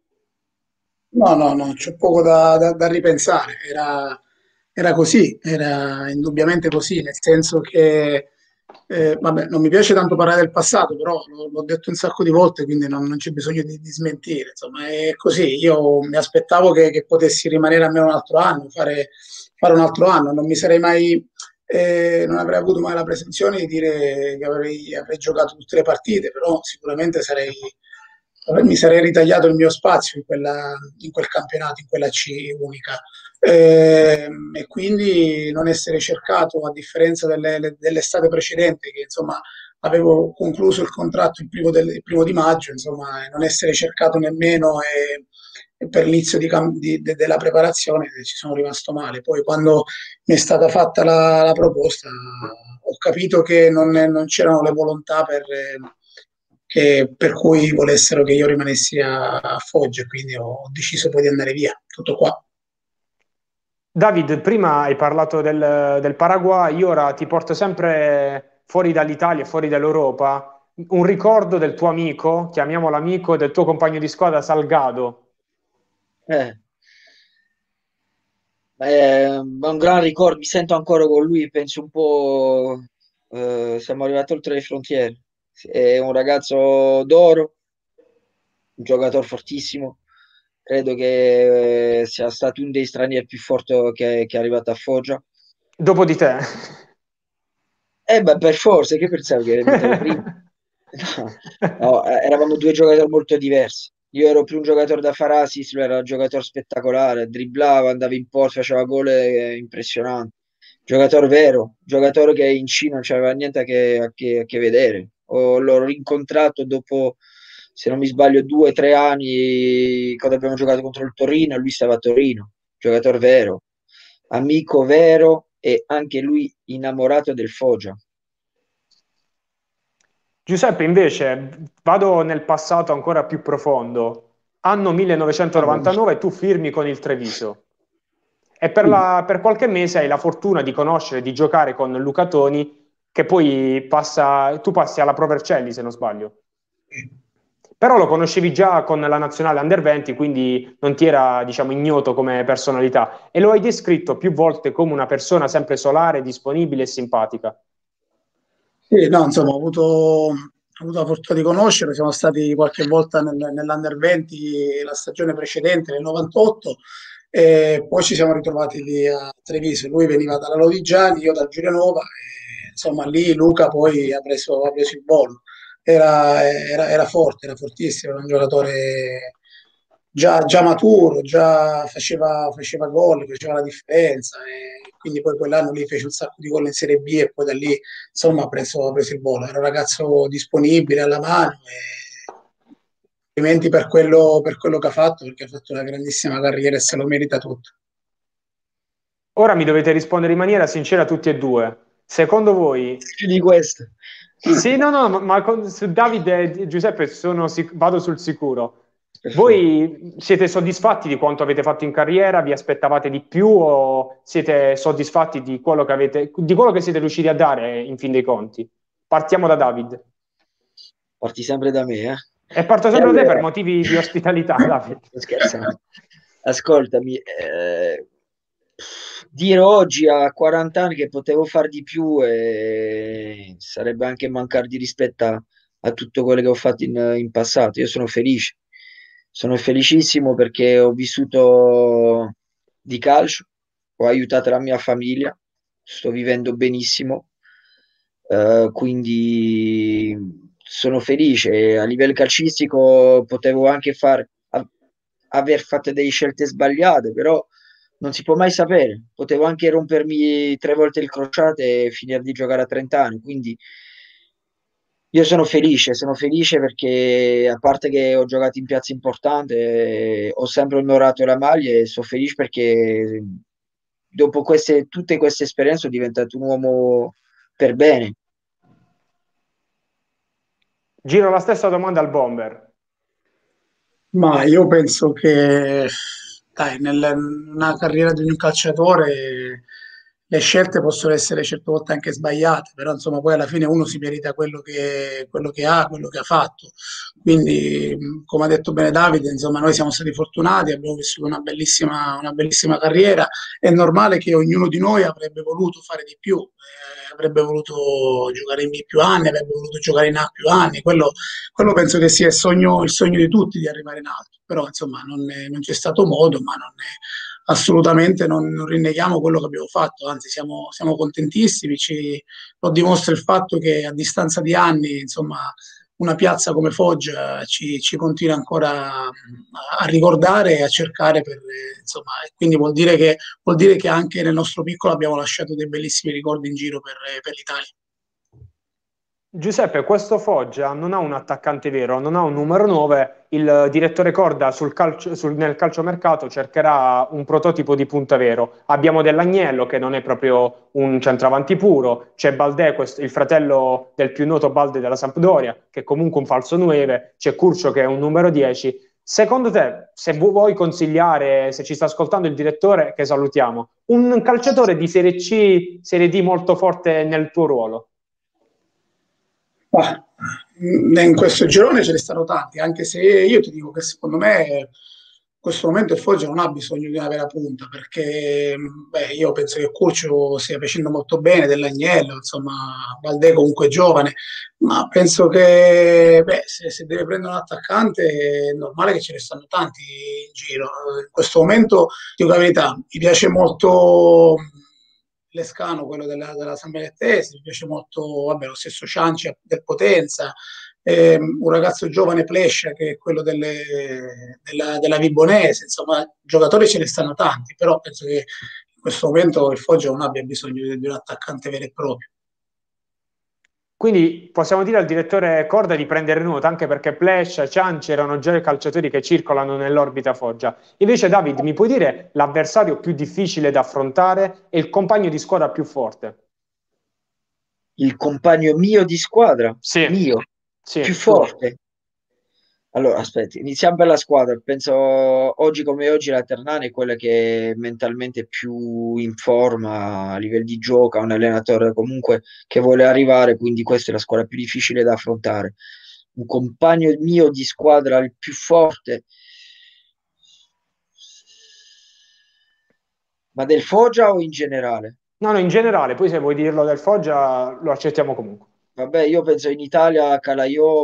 S3: No, no, no, c'è poco da, da- da ripensare, era, era così, era indubbiamente così, nel senso che, eh, vabbè, non mi piace tanto parlare del passato, però l'ho, l'ho detto un sacco di volte, quindi non, non c'è bisogno di, di smentire, insomma, è così, io mi aspettavo che, che potessi rimanere almeno un altro anno, fare, fare un altro anno, non mi sarei mai, eh, non avrei avuto mai la presunzione di dire che avrei, avrei giocato tutte le partite, però sicuramente sarei mi sarei ritagliato il mio spazio in, quella, in quel campionato, in quella C unica. Eh, e quindi non essere cercato, a differenza delle, dell'estate precedente, che insomma avevo concluso il contratto il primo, del, il primo di maggio, insomma, non essere cercato nemmeno e, e per l'inizio di, di, de, della preparazione ci sono rimasto male. Poi quando mi è stata fatta la, la proposta ho capito che non, non c'erano le volontà per, che, per cui volessero che io rimanessi a, a Foggia, quindi ho deciso poi di andare via. Tutto qua.
S1: David, prima hai parlato del, del Paraguay, io ora ti porto sempre fuori dall'Italia, fuori dall'Europa, un ricordo del tuo amico, chiamiamolo amico, del tuo compagno di squadra Salgado.
S2: Eh, è un gran ricordo, mi sento ancora con lui, penso un po', eh, siamo arrivati oltre le frontiere. È un ragazzo d'oro, un giocatore fortissimo. Credo che eh, sia stato uno dei stranieri più forti che, che è arrivato a Foggia.
S1: Dopo di te.
S2: Eh, beh, per forza, che pensavi che mettevo prima? No, no, eh, eravamo due giocatori molto diversi. Io ero più un giocatore da far assist, lui era un giocatore spettacolare, dribblava, andava in porta, faceva gol eh, impressionanti. Giocatore vero, giocatore che in Cina non c'aveva niente a che, a che- a che vedere. Ho- l'ho rincontrato dopo, se non mi sbaglio, due o tre anni quando abbiamo giocato contro il Torino, e lui stava a Torino. Giocatore vero, amico vero e anche lui innamorato del Foggia.
S1: Giuseppe, invece, vado nel passato ancora più profondo. Anno millenovecentonovantanove, tu firmi con il Treviso e per, la- per qualche mese hai la fortuna di conoscere, di giocare con Luca Toni, che poi passa, tu passi alla Pro Vercelli, se non sbaglio. Però lo conoscevi già con la nazionale Under venti, quindi non ti era, diciamo, ignoto come personalità e lo hai descritto più volte come una persona sempre solare, disponibile e simpatica.
S3: Sì, no, insomma, ho avuto, ho avuto la fortuna di conoscerlo, siamo stati qualche volta nel- nell'Under venti la stagione precedente, nel novantotto, E poi ci siamo ritrovati lì a Treviso, lui veniva dalla Lodigiani, io da Giulianova, e, insomma lì Luca poi ha preso, ha preso il volo. Era, era- era forte, era fortissimo, era un giocatore già, già maturo, già faceva, faceva gol, faceva la differenza, e quindi poi quell'anno lì fece un sacco di gol in Serie B e poi da lì insomma ha preso, ha preso il volo. Era un ragazzo disponibile alla mano e complimenti per quello, per quello che ha fatto, perché ha fatto una grandissima carriera e se lo merita tutto.
S1: Ora mi dovete rispondere in maniera sincera tutti e due. Secondo voi,
S2: Più di questo.
S1: sì, no, no, ma ma con- su Davide e Giuseppe sono sic- vado sul sicuro.
S2: Perfetto.
S1: Voi siete soddisfatti di quanto avete fatto in carriera? Vi aspettavate di più o siete soddisfatti di quello che avete, di quello che siete riusciti a dare in fin dei conti? Partiamo da Davide.
S2: Parti sempre da me, eh?
S1: E parto
S2: E
S1: sempre da te per
S2: allora,
S1: motivi di ospitalità, Davide.
S2: sto scherzando. Ascoltami, eh, dire oggi a quaranta anni che potevo far di più eh, sarebbe anche mancare di rispetto a, a tutto quello che ho fatto in, in passato. Io sono felice, sono felicissimo perché ho vissuto di calcio, ho aiutato la mia famiglia, sto vivendo benissimo, eh, quindi sono felice. A livello calcistico potevo anche far, a- aver fatto delle scelte sbagliate, però non si può mai sapere. Potevo anche rompermi tre volte il crociato e finire di giocare a trenta anni, quindi io sono felice, sono felice perché a parte che ho giocato in piazza importante, eh, ho sempre onorato la maglia e sono felice perché dopo queste, tutte queste esperienze sono diventato un uomo per bene.
S1: Giro la stessa domanda al Bomber.
S3: Ma io penso che, dai, nel- nella carriera di un calciatore le scelte possono essere certe volte anche sbagliate, però insomma poi alla fine uno si merita quello che, quello che ha, quello che ha fatto. Quindi, mh, come ha detto bene Davide, insomma noi siamo stati fortunati, abbiamo vissuto una bellissima, una bellissima carriera. È normale che ognuno di noi avrebbe voluto fare di più, eh, avrebbe voluto giocare in B più anni, avrebbe voluto giocare in A più anni, quello quello penso che sia il sogno, il sogno di tutti di arrivare in alto, però insomma non, è- non c'è stato modo, ma non è, assolutamente non, non rinneghiamo quello che abbiamo fatto, anzi siamo, siamo contentissimi, ci, lo dimostra il fatto che a distanza di anni, insomma, una piazza come Foggia ci, ci continua ancora a ricordare e a cercare per, eh, insomma, e quindi vuol dire che, vuol dire che anche nel nostro piccolo abbiamo lasciato dei bellissimi ricordi in giro per, per l'Italia.
S1: Giuseppe, questo Foggia non ha un attaccante vero, non ha un numero nove. Il direttore Corda sul calcio- sul- nel calciomercato cercherà un prototipo di punta vero. Abbiamo Dell'Agnello che non è proprio un centravanti puro, c'è Baldé, questo- il fratello del più noto Balde della Sampdoria, che è comunque un falso nove, c'è Curcio che è un numero dieci. Secondo te, se vu- vuoi consigliare, se ci sta ascoltando il direttore, che salutiamo, un calciatore di Serie C, Serie D molto forte nel tuo ruolo?
S3: Ma, mh, in questo girone ce ne stanno tanti, anche se io ti dico che secondo me in questo momento il Foggia non ha bisogno di una vera punta, perché mh, beh, io penso che Curcio stia facendo molto bene, Dell'Agnello, insomma, Baldé comunque è giovane, ma penso che beh, se, se deve prendere un attaccante è normale che ce ne stanno tanti in giro. In questo momento, dico la verità, mi piace molto Lescano, quello della, della San Benedettese, mi piace molto, vabbè, lo stesso Ciancia del Potenza, ehm, un ragazzo giovane Plescia che è quello delle- della, della Vibonese, insomma, giocatori ce ne stanno tanti, però penso che in questo momento il Foggia non abbia bisogno di, di un attaccante vero e proprio.
S1: Quindi possiamo dire al direttore Corda di prendere nota, anche perché Plesh, Cianci erano già i calciatori che circolano nell'orbita Foggia. Invece, David, mi puoi dire l'avversario più difficile da affrontare e il compagno di squadra più forte?
S2: Il compagno mio di squadra,
S1: Sì,
S2: mio, più
S1: sì, tuo.
S2: forte. Allora, aspetta, iniziamo per la squadra. Penso oggi come oggi la Ternana è quella che è mentalmente più in forma a livello di gioco, ha un allenatore comunque che vuole arrivare, quindi questa è la squadra più difficile da affrontare. Un compagno mio di squadra il più forte, ma del Foggia o in generale?
S1: No, no, in generale, poi se vuoi dirlo del Foggia lo accettiamo comunque.
S2: Vabbè, io penso in Italia Calaiò,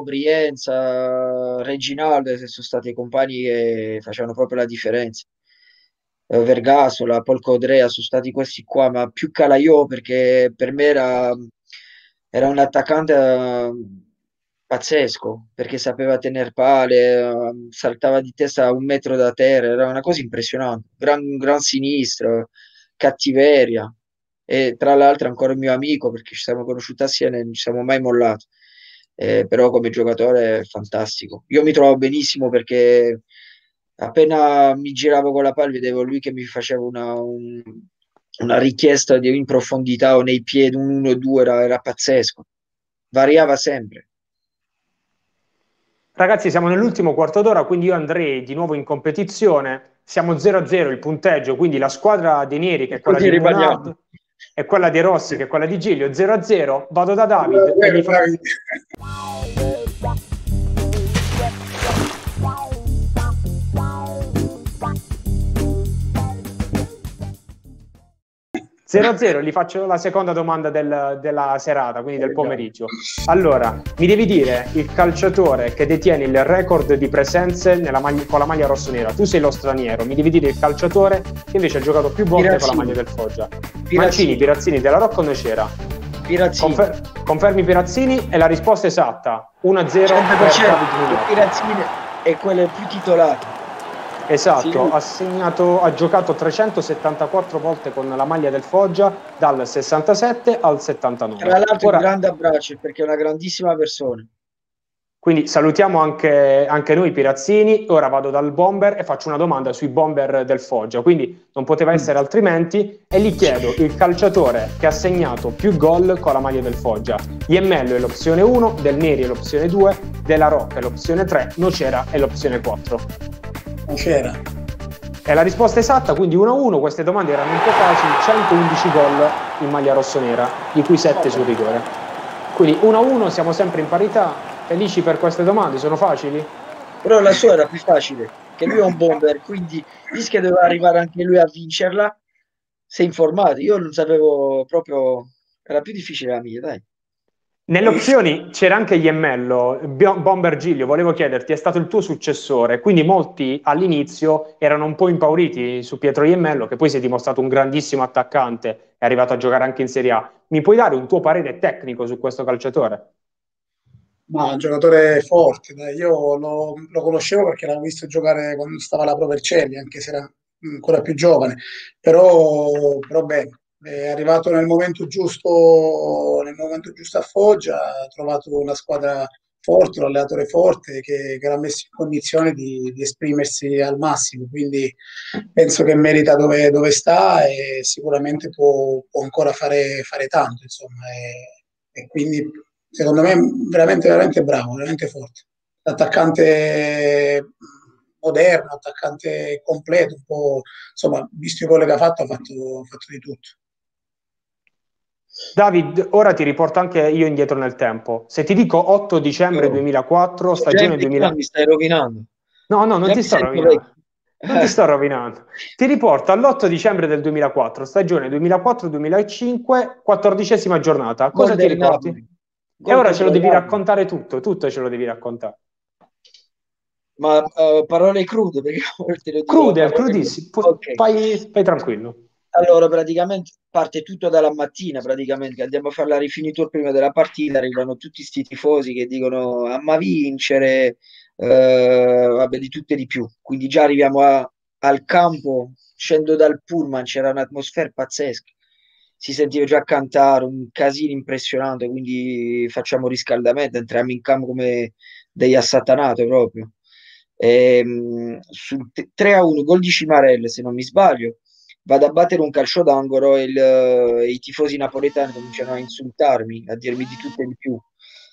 S2: Brienza, Reginaldo, se sono stati i compagni che facevano proprio la differenza. eh, Vergasola, Polcodrea, sono stati questi qua, ma più Calaiò perché per me era, era un attaccante eh, pazzesco, perché sapeva tenere pale, eh, saltava di testa a un metro da terra, era una cosa impressionante, gran, gran sinistro, cattiveria. E tra l'altro ancora un mio amico perché ci siamo conosciuti assieme e non ci siamo mai mollati. Eh, però come giocatore è fantastico. Io mi trovo benissimo perché appena mi giravo con la palla vedevo lui che mi faceva una, un- una richiesta di, in profondità o nei piedi, un uno due, era, era pazzesco. Variava sempre.
S1: Ragazzi, siamo nell'ultimo quarto d'ora, quindi io andrei di nuovo in competizione. Siamo zero a zero il punteggio, quindi la squadra dei Neri, che è quella
S2: Così
S1: di
S2: rimaniamo.
S1: Munard, e quella dei Rossi, che è quella di Giglio, zero a zero. Vado da David e
S3: Vero,
S1: gli fa...
S3: bravi.
S1: zero a zero, gli faccio la seconda domanda del- della serata, quindi del pomeriggio. Allora, mi devi dire il calciatore che detiene il record di presenze nella maglia- con la maglia rossonera. Tu sei lo straniero, mi devi dire il calciatore che invece ha giocato più volte
S2: Pirazzini.
S1: con la maglia del Foggia.
S2: Pirazzini.
S1: Mancini, Pirazzini della Rocca o Nocera?
S2: Pirazzini.
S1: Confer- confermi Pirazzini? È la risposta esatta. uno a zero
S2: cento
S1: per
S2: per cento.
S1: David Munoz.
S2: Pirazzini è quello più titolato.
S1: Esatto,
S2: Sì.
S1: ha, segnato, ha giocato trecentosettantaquattro volte con la maglia del Foggia dal sessantasette al settantanove.
S2: Tra l'altro
S1: Ora,
S2: un grande abbraccio perché è una grandissima persona.
S1: quindi salutiamo anche, anche noi Pirazzini. Ora vado dal bomber e faccio una domanda sui bomber del Foggia, quindi non poteva essere altrimenti, e gli chiedo il calciatore che ha segnato più gol con la maglia del Foggia. Iemmello è l'opzione uno, Del Neri è l'opzione due, Della Rocca è l'opzione tre, Nocera è l'opzione quattro.
S3: Non c'era.
S1: È la risposta esatta, quindi uno a uno. Queste domande erano un po' facili, centoundici gol in maglia rossonera, di cui sette sul rigore. Quindi uno a uno, siamo sempre in parità. Felici per queste domande, sono facili?
S2: Però la sua era più facile, che lui è un bomber, quindi visto che doveva arrivare anche lui a vincerla, si è informato. Io non sapevo proprio, era più difficile la mia, dai.
S1: Nelle opzioni c'era anche Iemmello, Bio- Bomber Giglio, volevo chiederti, è stato il tuo successore, quindi molti all'inizio erano un po' impauriti su Pietro Iemmello, che poi si è dimostrato un grandissimo attaccante, è arrivato a giocare anche in Serie A. Mi puoi dare un tuo parere tecnico su questo calciatore?
S3: Ma un giocatore forte, dai. Io lo, lo conoscevo perché l'avevo visto giocare quando stava alla Pro Vercelli, anche se era ancora più giovane, però, però bene, è arrivato nel momento giusto, nel momento giusto a Foggia, ha trovato una squadra forte, un allenatore forte che, che l'ha messo in condizione di, di esprimersi al massimo, quindi penso che merita dove, dove sta e sicuramente può, può ancora fare, fare tanto, insomma, e, e quindi secondo me veramente, veramente bravo, veramente forte. Attaccante moderno, attaccante completo, un po', insomma, visto i gol che ha fatto, ha fatto, ha fatto di tutto.
S1: David, ora ti riporto anche io indietro nel tempo. Se ti dico otto dicembre
S2: Oh,
S1: duemilaquattro,
S2: sto già
S1: stagione duemila...
S2: invecchiando, mi stai rovinando.
S1: No, no, non
S2: Già
S1: ti
S2: mi
S1: sto
S2: sento
S1: rovinando.
S2: vecchio.
S1: Non ti sto rovinando. Ti riporto all'otto dicembre del duemilaquattro, stagione duemilaquattro duemilacinque, quattordicesima giornata.
S2: Gol
S1: Cosa ti
S2: del
S1: ricordi?
S2: Napoli.
S1: E
S2: Gol
S1: ora ce lo
S2: contro il
S1: devi
S2: Napoli.
S1: raccontare tutto, tutto ce lo devi raccontare.
S2: Ma eh, parole crude, perché a volte lo dico a
S1: Crude,
S2: parole crude.
S1: crudissimo. Pu-
S2: Ok.
S1: Vai, vai tranquillo.
S2: Allora, praticamente parte tutto dalla mattina, praticamente, che andiamo a fare la rifinitura prima della partita, arrivano tutti sti tifosi che dicono amma vincere, eh, vabbè, di tutto e di più. Quindi già arriviamo a- al campo, scendo dal pullman, c'era un'atmosfera pazzesca. Si sentiva già cantare, un casino impressionante, quindi facciamo riscaldamento, entriamo in campo come degli assatanati proprio. Ehm, sul t- tre a uno, gol di Cimarelle, se non mi sbaglio, vado a battere un calcio d'angolo e, il- e i tifosi napoletani cominciano a insultarmi, a dirmi di tutto e di più.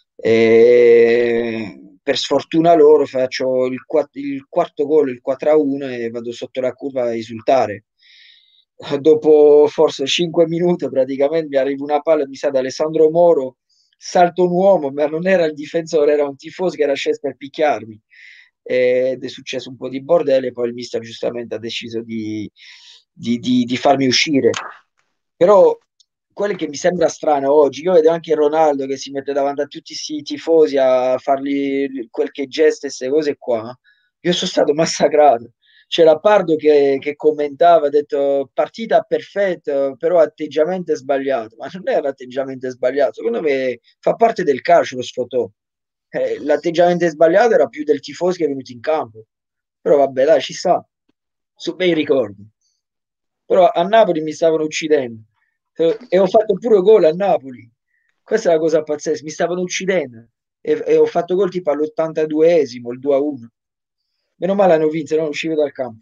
S2: E per sfortuna loro faccio il, qua- il quarto gol, il quattro a uno e vado sotto la curva a esultare. Dopo forse cinque minuti praticamente mi arriva una palla, mi sa, da Alessandro Moro, salto un uomo, ma non era il difensore, era un tifoso che era sceso per picchiarmi. Ed è successo un po' di bordello e poi il mister giustamente ha deciso di, di, di, di farmi uscire. Però quello che mi sembra strano oggi, io vedo anche Ronaldo che si mette davanti a tutti questi tifosi a fargli quel che gesta e queste cose qua. Io sono stato massacrato. c'era Pardo che, che commentava, ha detto partita perfetta, però atteggiamento sbagliato. Ma non era atteggiamento sbagliato, secondo me fa parte del calcio lo sfotò. Eh, l'atteggiamento sbagliato era più del tifoso che è venuto in campo. Però vabbè, dai, ci sta. Su bei ricordi. Però a Napoli mi stavano uccidendo. E ho fatto pure gol a Napoli. Questa è la cosa pazzesca, mi stavano uccidendo. E, e ho fatto gol tipo all'ottantaduesimo, il due a uno. Meno male hanno vinto, non uscivo dal campo.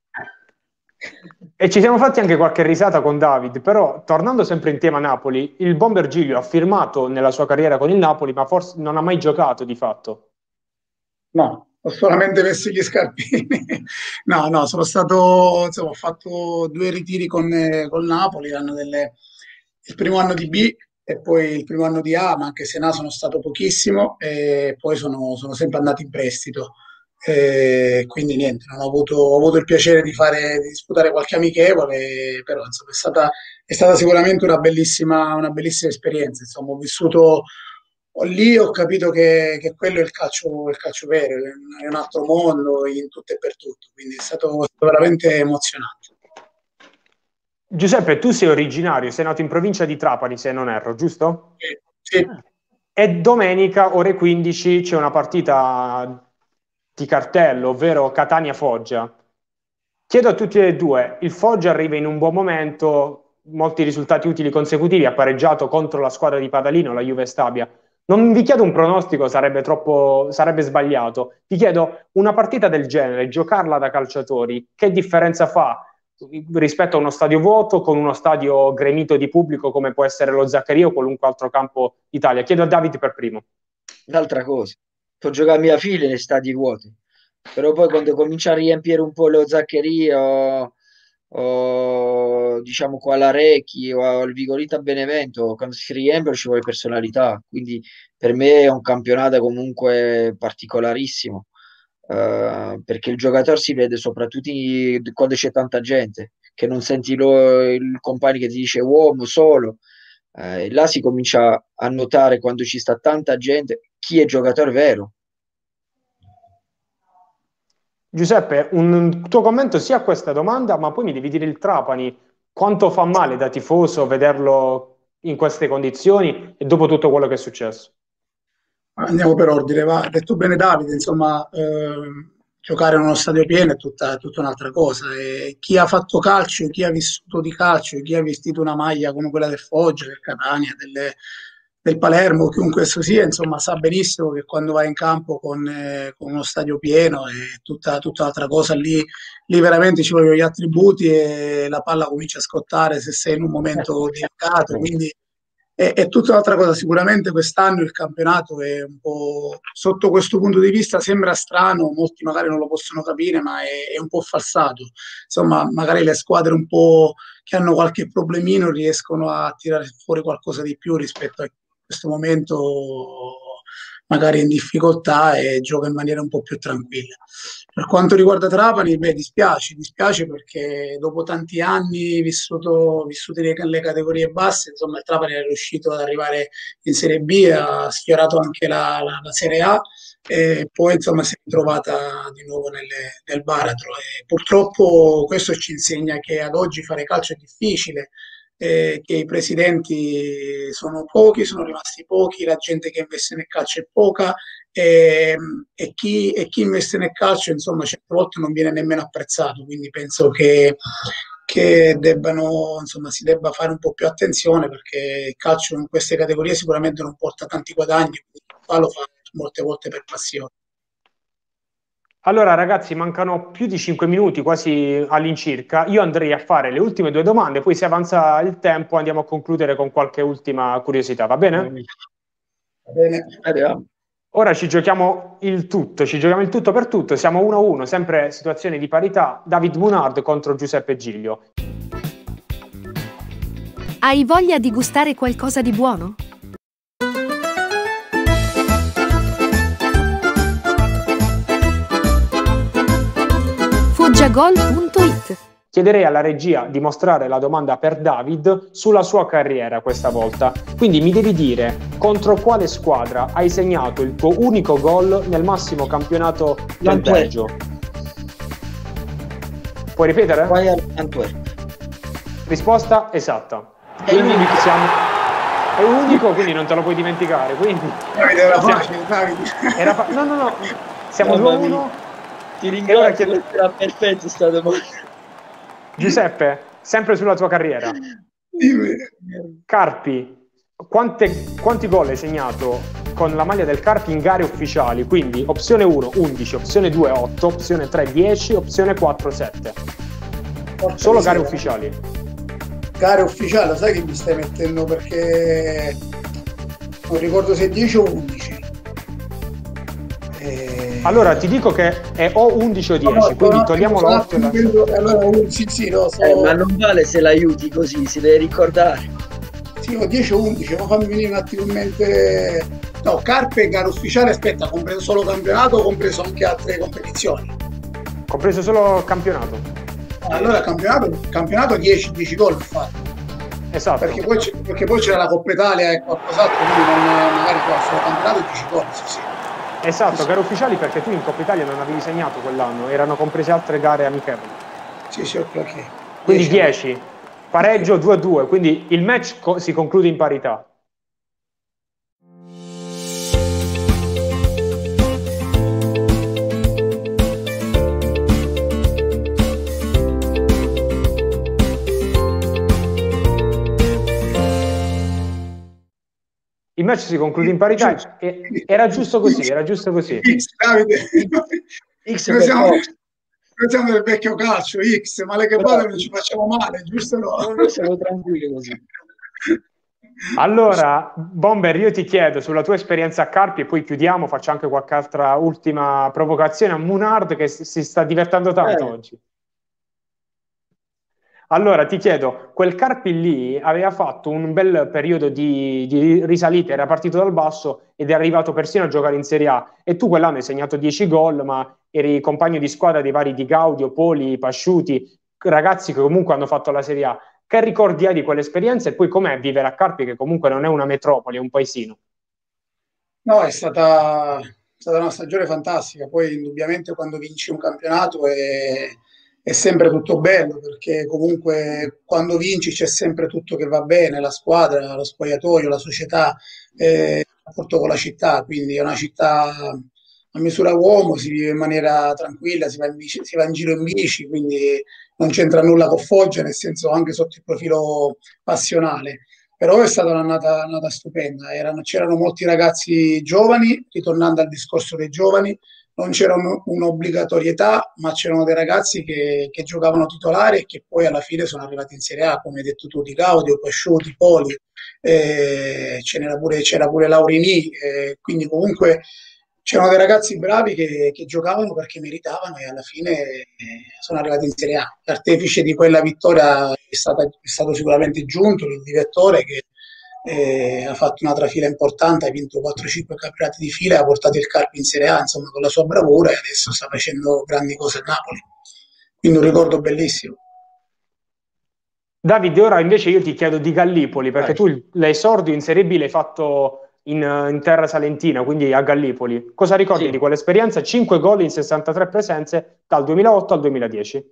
S1: E ci siamo fatti anche qualche risata con David, però tornando sempre in tema Napoli, il Bomber Giglio ha firmato nella sua carriera con il Napoli, ma forse non ha mai giocato di fatto.
S3: No, ho solamente messo gli scarpini. No, no, sono stato, insomma, ho fatto due ritiri con, eh, col Napoli, l'anno delle- il primo anno di B e poi il primo anno di A, ma anche se in A sono stato pochissimo e poi sono, sono sempre andato in prestito. E quindi niente, non ho avuto, ho avuto il piacere di fare, di disputare qualche amichevole, però insomma, è stata, è stata sicuramente una bellissima, una bellissima esperienza. Insomma, ho vissuto lì, ho capito che, che quello è il calcio, il calcio vero, è un altro mondo in tutto e per tutto, quindi è stato, è stato veramente emozionante.
S1: Giuseppe, tu sei originario, sei nato in provincia di Trapani, se non erro, giusto?
S3: Sì, sì.
S1: E domenica, ore quindici, c'è una partita di cartello, ovvero Catania-Foggia. Chiedo a tutti e due, il Foggia arriva in un buon momento, molti risultati utili consecutivi, ha pareggiato contro la squadra di Padalino, la Juve Stabia. Non vi chiedo un pronostico, sarebbe troppo, sarebbe sbagliato. Vi chiedo una partita del genere, giocarla da calciatori, che differenza fa rispetto a uno stadio vuoto con uno stadio gremito di pubblico come può essere lo Zaccaria o qualunque altro campo d'Italia? Chiedo a David per primo.
S2: Un'altra cosa, può giocare mia figlia nei stadi vuoti, però poi quando comincia a riempire un po' lo Zaccaria o, o diciamo qua all'Arecchi o al Vigorita Benevento, quando si riempiono ci vuole personalità, quindi per me è un campionato comunque particolarissimo. Uh, perché il giocatore si vede soprattutto in, quando c'è tanta gente, che non senti lo, il compagno che ti dice uomo solo, uh, e là si comincia a notare quando ci sta tanta gente chi è giocatore vero.
S1: Giuseppe, un tuo commento sia a questa domanda, ma poi mi devi dire il Trapani, quanto fa male da tifoso vederlo in queste condizioni e dopo tutto quello che è successo?
S3: Andiamo per ordine, va. Ha detto bene Davide, insomma, ehm, giocare in uno stadio pieno è tutta, tutta un'altra cosa. E chi ha fatto calcio, chi ha vissuto di calcio, chi ha vestito una maglia come quella del Foggia, del Catania, delle- del Palermo, chiunque esso sia, insomma, sa benissimo che quando vai in campo con, eh, con uno stadio pieno è tutta, tutta un'altra cosa. Lì, lì veramente ci vogliono gli attributi e la palla comincia a scottare se sei in un momento delicato, quindi è, è tutta un'altra cosa. Sicuramente quest'anno il campionato è un po', sotto questo punto di vista, sembra strano, molti magari non lo possono capire, ma è, è un po' falsato. Insomma, magari le squadre un po' che hanno qualche problemino riescono a tirare fuori qualcosa di più rispetto a questo momento magari in difficoltà e gioca in maniera un po' più tranquilla. Per quanto riguarda Trapani, beh, dispiace, dispiace perché dopo tanti anni vissuto, vissuti nelle categorie basse, insomma, il Trapani è riuscito ad arrivare in Serie B, ha sfiorato anche la, la, la Serie A e poi insomma si è ritrovata di nuovo nelle, nel baratro. E purtroppo questo ci insegna che ad oggi fare calcio è difficile, eh, che i presidenti sono pochi, sono rimasti pochi, la gente che investe nel calcio è poca e, e, chi, e chi investe nel calcio, insomma, certe volte non viene nemmeno apprezzato, quindi penso che, che debbano, insomma, si debba fare un po' più attenzione perché il calcio in queste categorie sicuramente non porta tanti guadagni, quindi fa, lo fa molte volte per passione.
S1: Allora ragazzi, mancano più di cinque minuti, quasi all'incirca. Io andrei a fare le ultime due domande, poi se avanza il tempo andiamo a concludere con qualche ultima curiosità, va bene?
S3: Va bene,
S2: Arriviamo.
S1: Ora ci giochiamo il tutto, ci giochiamo il tutto per tutto, siamo uno a uno, sempre situazione di parità, David Munard contro Giuseppe Giglio.
S4: Hai voglia di gustare qualcosa di buono? foggiagol punto it.
S1: Chiederei alla regia di mostrare la domanda per David sulla sua carriera questa volta. Quindi mi devi dire contro quale squadra hai segnato il tuo unico gol nel massimo campionato del Belgio. Puoi ripetere?
S2: Royal Antwerp.
S1: Risposta esatta.
S2: È
S1: Quindi
S2: l'unico.
S1: siamo... È unico, quindi non te lo puoi dimenticare. Quindi...
S3: Davide, era
S1: Siamo-
S3: facile, Davide.
S1: Era fa- No, no, no. Siamo
S2: Mamma
S1: due a uno.
S2: Ti
S1: E ora
S2: ringrazio,
S1: chiedo-
S2: era perfetto stato molto.
S1: Giuseppe, sempre sulla tua carriera.
S3: Dimmi.
S1: Carpi, quante- quanti gol hai segnato con la maglia del Carpi in gare ufficiali? Quindi opzione uno undici, opzione due otto, opzione tre dieci, opzione quattro sette.
S3: Porca
S1: Solo gare
S3: miseria.
S1: ufficiali.
S3: Gare ufficiali, lo sai che mi stai mettendo, perché non ricordo se è dieci o undici. Eh,
S1: Allora ti dico che è o undici o dieci,
S3: no, no,
S1: quindi
S3: no,
S1: togliamo
S3: sono
S1: l'otto e la...
S3: attimo, allora, un- sì, sì, no, so-
S2: Eh, ma non vale se l'aiuti così, si deve ricordare.
S3: sì, ho dieci o undici, ma fammi venire un attimo in mente. No, Carpe, gara ufficiale, aspetta, compreso solo campionato o compreso anche altre competizioni?
S1: Compreso solo il campionato.
S3: Allora campionato, campionato dieci, dieci gol ho fatto,
S1: Esatto.
S3: perché poi, c'è- perché poi c'era la Coppa Italia e qualcos'altro, quindi non, magari qua solo campionato dieci gol, sì, sì.
S1: Esatto, gare ufficiali perché tu in Coppa Italia non avevi segnato quell'anno, erano comprese altre gare amichevoli.
S3: Sì, sì, ok, ok.
S1: Quindi
S3: dieci.
S1: dieci, pareggio due a due, quindi il match co- si conclude in parità. Il match si conclude in parità e era giusto così, era giusto così.
S3: X, Davide.
S2: X
S3: Noi
S2: per
S3: siamo,
S2: Fox.
S3: noi siamo del vecchio calcio, X, male che vada non ci facciamo male, giusto no?
S2: No, noi siamo tranquilli così.
S1: Allora, Bomber, io ti chiedo sulla tua esperienza a Carpi e poi chiudiamo, faccio anche qualche altra ultima provocazione a Munard che si si sta divertendo tanto
S2: Eh.
S1: oggi. Allora, ti chiedo, quel Carpi lì aveva fatto un bel periodo di, di risalita, era partito dal basso ed è arrivato persino a giocare in Serie A. E tu quell'anno hai segnato dieci gol, ma eri compagno di squadra dei vari Di Gaudio, Poli, Pasciuti, ragazzi che comunque hanno fatto la Serie A. Che ricordi hai di quell'esperienza e poi com'è vivere a Carpi, che comunque non è una metropoli, è un paesino?
S3: No, è stata, è stata una stagione fantastica. Poi, indubbiamente, quando vinci un campionato è, è sempre tutto bello, perché comunque quando vinci c'è sempre tutto che va bene, la squadra, lo spogliatoio, la società, eh, il rapporto con la città. Quindi è una città a misura uomo, si vive in maniera tranquilla, si va in bici- si va in giro in bici, quindi non c'entra nulla con Foggia, nel senso anche sotto il profilo passionale. Però è stata un'annata, un'annata stupenda. Erano- c'erano molti ragazzi giovani, ritornando al discorso dei giovani, non c'era un- un'obbligatorietà, ma c'erano dei ragazzi che, che giocavano titolari e che poi alla fine sono arrivati in Serie A, come hai detto tu, Di Gaudio, Pasciuti, Poli, eh, ce n'era pure, c'era pure Laurini, eh, quindi comunque c'erano dei ragazzi bravi che, che giocavano perché meritavano e alla fine eh, sono arrivati in Serie A. L'artefice di quella vittoria è, stata- è stato sicuramente Giunto, il direttore, che eh, ha fatto una trafila importante, ha vinto quattro cinque campionati di fila e ha portato il Carpi in Serie A, insomma, con la sua bravura, e adesso sta facendo grandi cose a Napoli. Quindi un ricordo bellissimo.
S1: Davide, ora invece io ti chiedo di Gallipoli, perché
S2: Vai.
S1: tu l'esordio in Serie B l'hai fatto in, in terra salentina, quindi a Gallipoli. Cosa ricordi
S2: Sì.
S1: di quell'esperienza? cinque gol in sessantatré presenze dal duemilaotto al duemiladieci.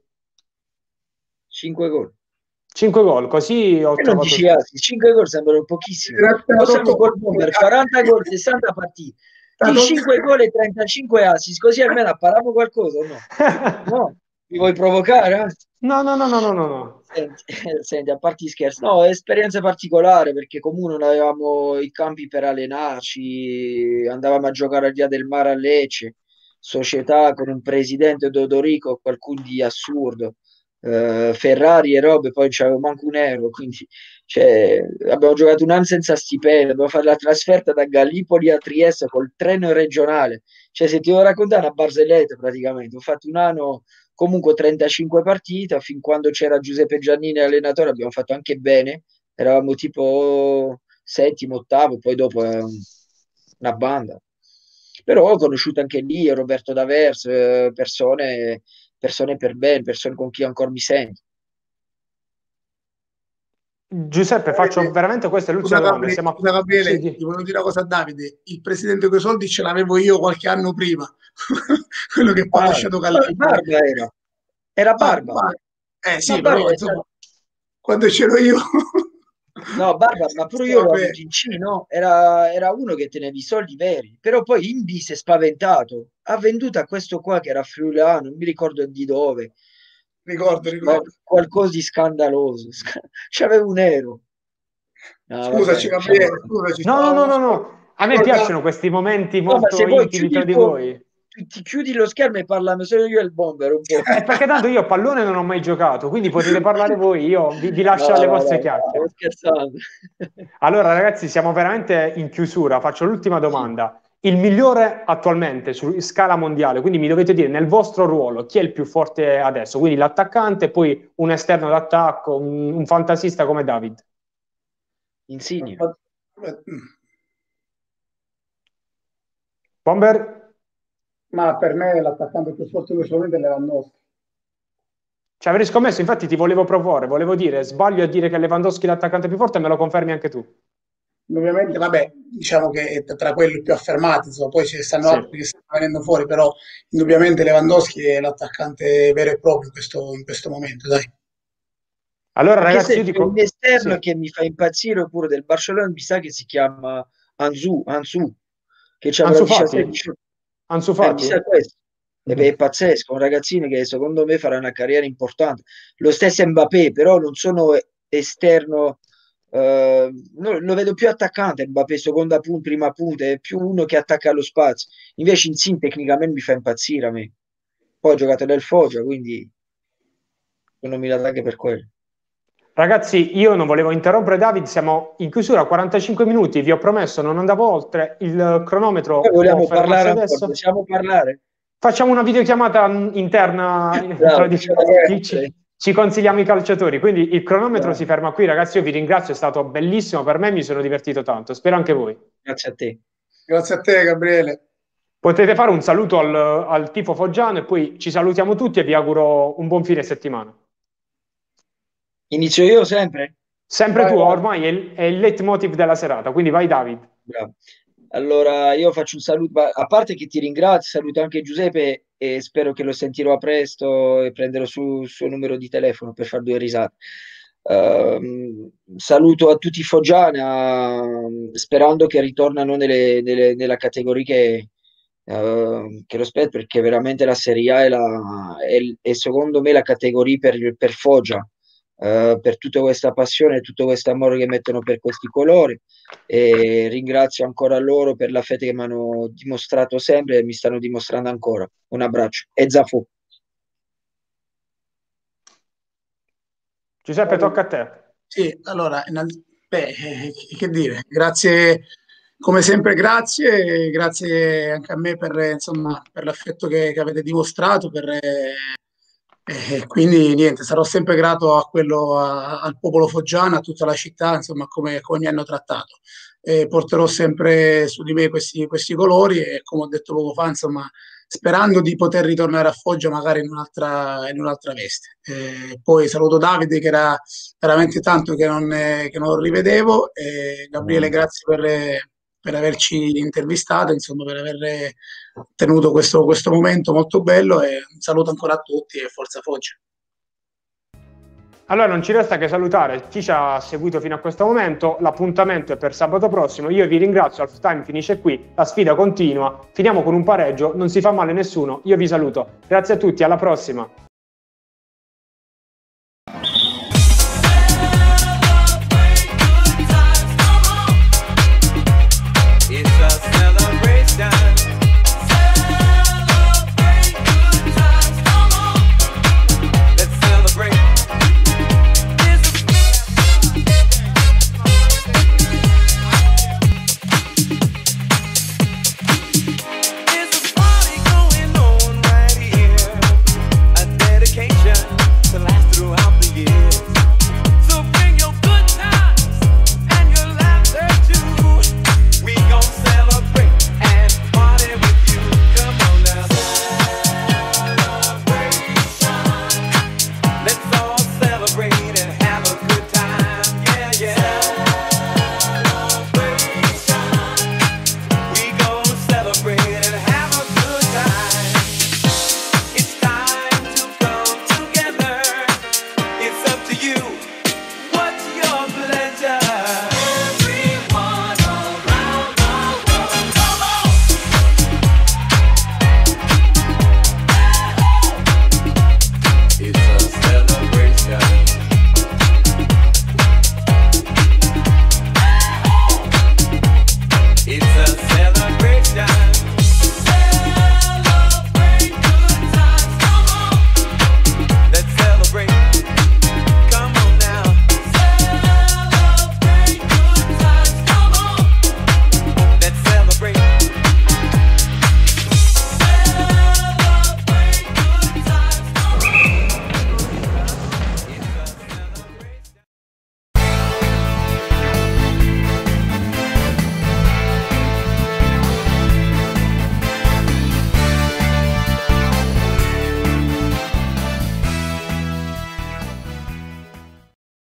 S2: cinque gol.
S1: cinque gol, così ho
S2: E non
S1: trovato...
S2: dici assi, cinque gol sembrano pochissimi.
S3: Era- era
S2: Possiamo
S3: tutto-
S2: col Bomber, quaranta gol, sessanta partite. Di
S3: Era-
S2: cinque gol e trentacinque assi, così almeno appariamo qualcosa o no? No? Mi vuoi provocare? eh?
S1: No, no, no, no, no, no, no.
S2: Senti, eh, senti, a parte gli scherzi, no, è esperienza particolare perché comunque non avevamo i campi per allenarci, andavamo a giocare al Via del Mare a Lecce, società con un presidente Dodorico, qualcuno di assurdo, eh, Ferrari e robe, poi non c'avevo manco un euro, quindi cioè, abbiamo giocato un anno senza stipendio, dobbiamo fare la trasferta da Gallipoli a Trieste col treno regionale, cioè se ti devo raccontare una barzelletta praticamente, ho fatto un anno comunque trentacinque partite, fin quando c'era Giuseppe Giannini allenatore abbiamo fatto anche bene, eravamo tipo settimo, ottavo, poi dopo è un- una banda. Però ho conosciuto anche lì Roberto D'Avers, eh, persone, persone per bene, persone con chi ancora mi sento.
S1: Giuseppe, faccio veramente questa è l'ultima
S3: Scusa
S1: domanda.
S3: Gabriele,
S1: Siamo a-
S3: scusa, Gabriele,
S1: Sì, di-
S3: ti volevo dire una cosa a Davide. Il presidente coi soldi ce l'avevo io qualche anno prima, quello che poi ha
S2: Ah,
S3: lasciato
S2: ah,
S3: Gallipoli.
S2: Barba era. Era
S3: Ah,
S2: Barba.
S3: ma- eh
S2: Ma
S3: sì,
S2: Barba
S3: però
S2: è
S3: insomma,
S2: stato-
S3: quando c'ero io...
S2: No, Barba, ma pure io l'ho
S3: Vabbè,
S2: avuto in C, no? Era, era uno che teneva i soldi veri, però poi Indy si è spaventato. Ha venduto a questo qua che era friulano, non mi ricordo di dove,
S3: ricordo,
S2: ma
S3: ricordo.
S2: qualcosa di scandaloso. Sca- C'aveva un euro. No,
S3: Scusaci,
S2: vabbè, lasciamo
S3: Gabriele,
S2: stare.
S3: scusaci,
S1: No, no, no,
S3: stavo
S1: no, no. A me
S3: ricordando.
S1: piacciono questi momenti
S2: No, ma
S1: molto
S2: se vuoi
S1: intimi
S2: chiudi
S1: tra
S2: il
S1: di
S2: tuo,
S1: voi.
S2: ti, ti chiudi lo schermo e parlano solo io e il bomber un po'.
S1: È perché tanto io a pallone non ho mai giocato, quindi potete parlare voi, io vi, vi
S2: No,
S1: lascio alle
S2: no,
S1: vostre
S2: no, stavo
S1: chiacchiere.
S2: scherzando.
S1: Allora, ragazzi, siamo veramente in chiusura. Faccio l'ultima
S2: Sì.
S1: domanda. Il migliore attualmente su scala mondiale, quindi mi dovete dire nel vostro ruolo chi è il più forte adesso? Quindi l'attaccante, poi un esterno d'attacco, un, un fantasista come David.
S2: Insigne.
S1: Bomber?
S3: Ma per me l'attaccante più forte in questo momento è Lewandowski.
S1: Ci avrei scommesso, infatti ti volevo proporre, volevo dire, sbaglio a dire che Lewandowski è l'attaccante più forte, me lo confermi anche tu.
S3: Ovviamente, vabbè, diciamo che è tra quelli più affermati, insomma, poi ci stanno
S1: Sì.
S3: altri che stanno venendo fuori, però indubbiamente Lewandowski è l'attaccante vero e proprio in questo, in questo momento, dai.
S1: Allora,
S2: Anche
S1: ragazzi,
S2: se
S1: io
S2: c'è un
S1: dico...
S2: esterno
S1: Sì,
S2: che mi fa impazzire pure del Barcellona, mi sa che si chiama Ansu, Ansu che avrà
S1: Ansu Fati?
S2: diciassette diciotto.
S1: Ansu
S2: Eh, mi
S1: Fati?
S2: sa questo. E beh,
S1: Mm.
S2: è pazzesco, un ragazzino che secondo me farà una carriera importante. Lo stesso Mbappé, però non sono esterno, eh, no, lo vedo più attaccante. Mbappé, seconda punta, prima punta, è più uno che attacca allo spazio. Invece Insigne tecnicamente mi fa impazzire a me. Poi ho giocato nel Foggia, quindi non mi la anche per quello.
S1: Ragazzi, io non volevo interrompere David, siamo in chiusura, quarantacinque minuti, vi ho promesso, non andavo oltre, il
S2: Poi
S1: cronometro può
S2: vogliamo
S1: fermarsi
S2: parlare ancora,
S1: adesso.
S2: possiamo parlare?
S1: Facciamo una videochiamata interna tra
S2: Bravo,
S1: di
S2: facciamo
S1: ci,
S2: tre.
S1: ci- ci consigliamo i calciatori, quindi il cronometro si
S2: Bravo.
S1: ferma qui, ragazzi, io vi ringrazio, è stato bellissimo per me, mi sono divertito tanto, spero anche voi.
S2: Grazie a te.
S3: Grazie a te, Gabriele.
S1: Potete fare un saluto al, al tifo foggiano e poi ci salutiamo tutti e vi auguro un buon fine settimana.
S2: Inizio io sempre?
S1: Sempre
S3: Vai,
S1: tu,
S3: vai.
S1: ormai è il, è il leitmotiv della serata, quindi vai David.
S2: Bravo. Allora, io faccio un saluto, ma a parte che ti ringrazio, saluto anche Giuseppe e spero che lo sentirò presto e prenderò su- il suo numero di telefono per fare due risate. Ehm, saluto a tutti i foggiani, a- sperando che ritornano nelle- nelle- nella categoria che, eh, che lo spetta, perché veramente la Serie A è, la- è- è secondo me la categoria per, per Foggia, eh, per tutta questa passione e tutto questo amore che mettono per questi colori. E ringrazio ancora loro per la fede che mi hanno dimostrato sempre e mi stanno dimostrando ancora. Un abbraccio e Zafù.
S1: Giuseppe, tocca a te.
S3: Sì, allora, innanzi- beh, eh, che dire, grazie, come sempre grazie, grazie anche a me per, eh, insomma, per l'affetto che, che avete dimostrato, per, eh, eh, quindi niente, sarò sempre grato a quello, a- al popolo foggiano, a tutta la città, insomma, come, come mi hanno trattato. Eh, porterò sempre su di me questi, questi colori e come ho detto poco fa, insomma, sperando di poter ritornare a Foggia magari in un'altra, in un'altra veste. Eh, poi saluto Davide che era veramente tanto che non, eh, che non lo rivedevo. E Gabriele, grazie per, eh, per averci intervistato, insomma, per aver eh, tenuto questo, questo momento molto bello e un saluto ancora a tutti e forza Foggia.
S1: Allora non ci resta che salutare chi ci ha seguito fino a questo momento, l'appuntamento è per sabato prossimo, io vi ringrazio, Halftime finisce qui, la sfida continua, finiamo con un pareggio, non si fa male nessuno, io vi saluto, grazie a tutti, alla prossima!